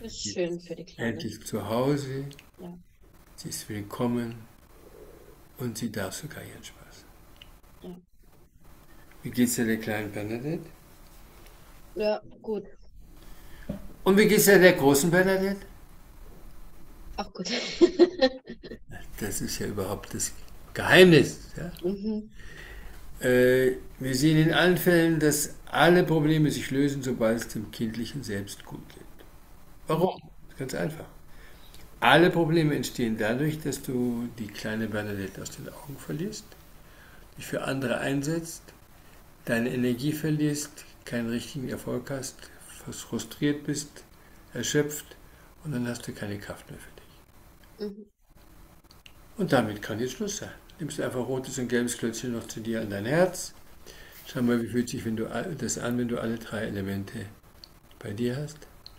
ist schön für die Kleine. Endlich zu Hause, Ja. sie ist willkommen und sie darf sogar ihren Spaß. Ja. Wie geht's der kleinen Bernadette? Ja, gut. Und wie geht's der großen Bernadette? Auch gut. Das ist ja überhaupt das Geheimnis. Ja? Mhm. Wir sehen in allen Fällen, dass alle Probleme sich lösen, sobald es dem kindlichen Selbst gut geht. Warum? Ganz einfach. Alle Probleme entstehen dadurch, dass du die kleine Bernadette aus den Augen verlierst, dich für andere einsetzt, deine Energie verlierst, keinen richtigen Erfolg hast, frustriert bist, erschöpft und dann hast du keine Kraft mehr für dich. Mhm. Und damit kann jetzt Schluss sein. Nimmst du einfach rotes und gelbes Klötzchen noch zu dir an dein Herz. Schau mal, wie fühlt sich das an, wenn du alle drei Elemente bei dir hast.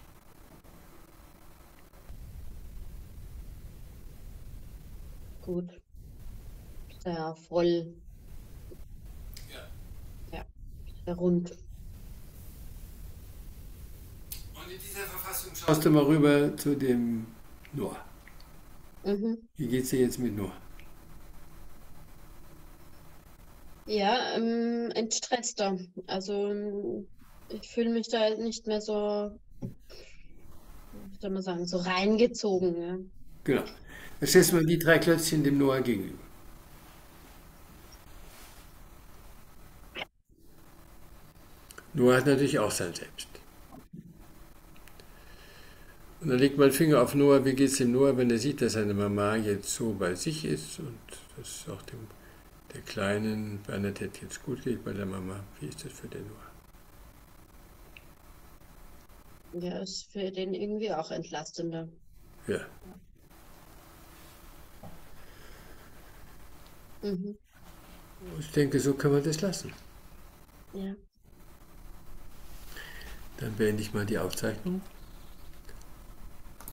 Gut. Sehr voll. Ja, sehr rund. Und in dieser Verfassung schaust du mal rüber zu dem Noah. Mhm. Wie geht's dir jetzt mit Noah? Ja, entstresster. Also ich fühle mich da nicht mehr so, wie soll man sagen, so reingezogen. Ja. Genau. Dann stellst du mal die drei Klötzchen dem Noah gegenüber. Noah hat natürlich auch sein Selbst. Und dann legt man den Finger auf Noah, wie geht es dem Noah, wenn er sieht, dass seine Mama jetzt so bei sich ist und dass auch der kleinen Bernadette jetzt gut geht bei der Mama. Wie ist das für den Noah? Ja, ist für den irgendwie auch entlastender. Ja. Mhm. Ich denke, so kann man das lassen. Ja. Dann beende ich mal die Aufzeichnung.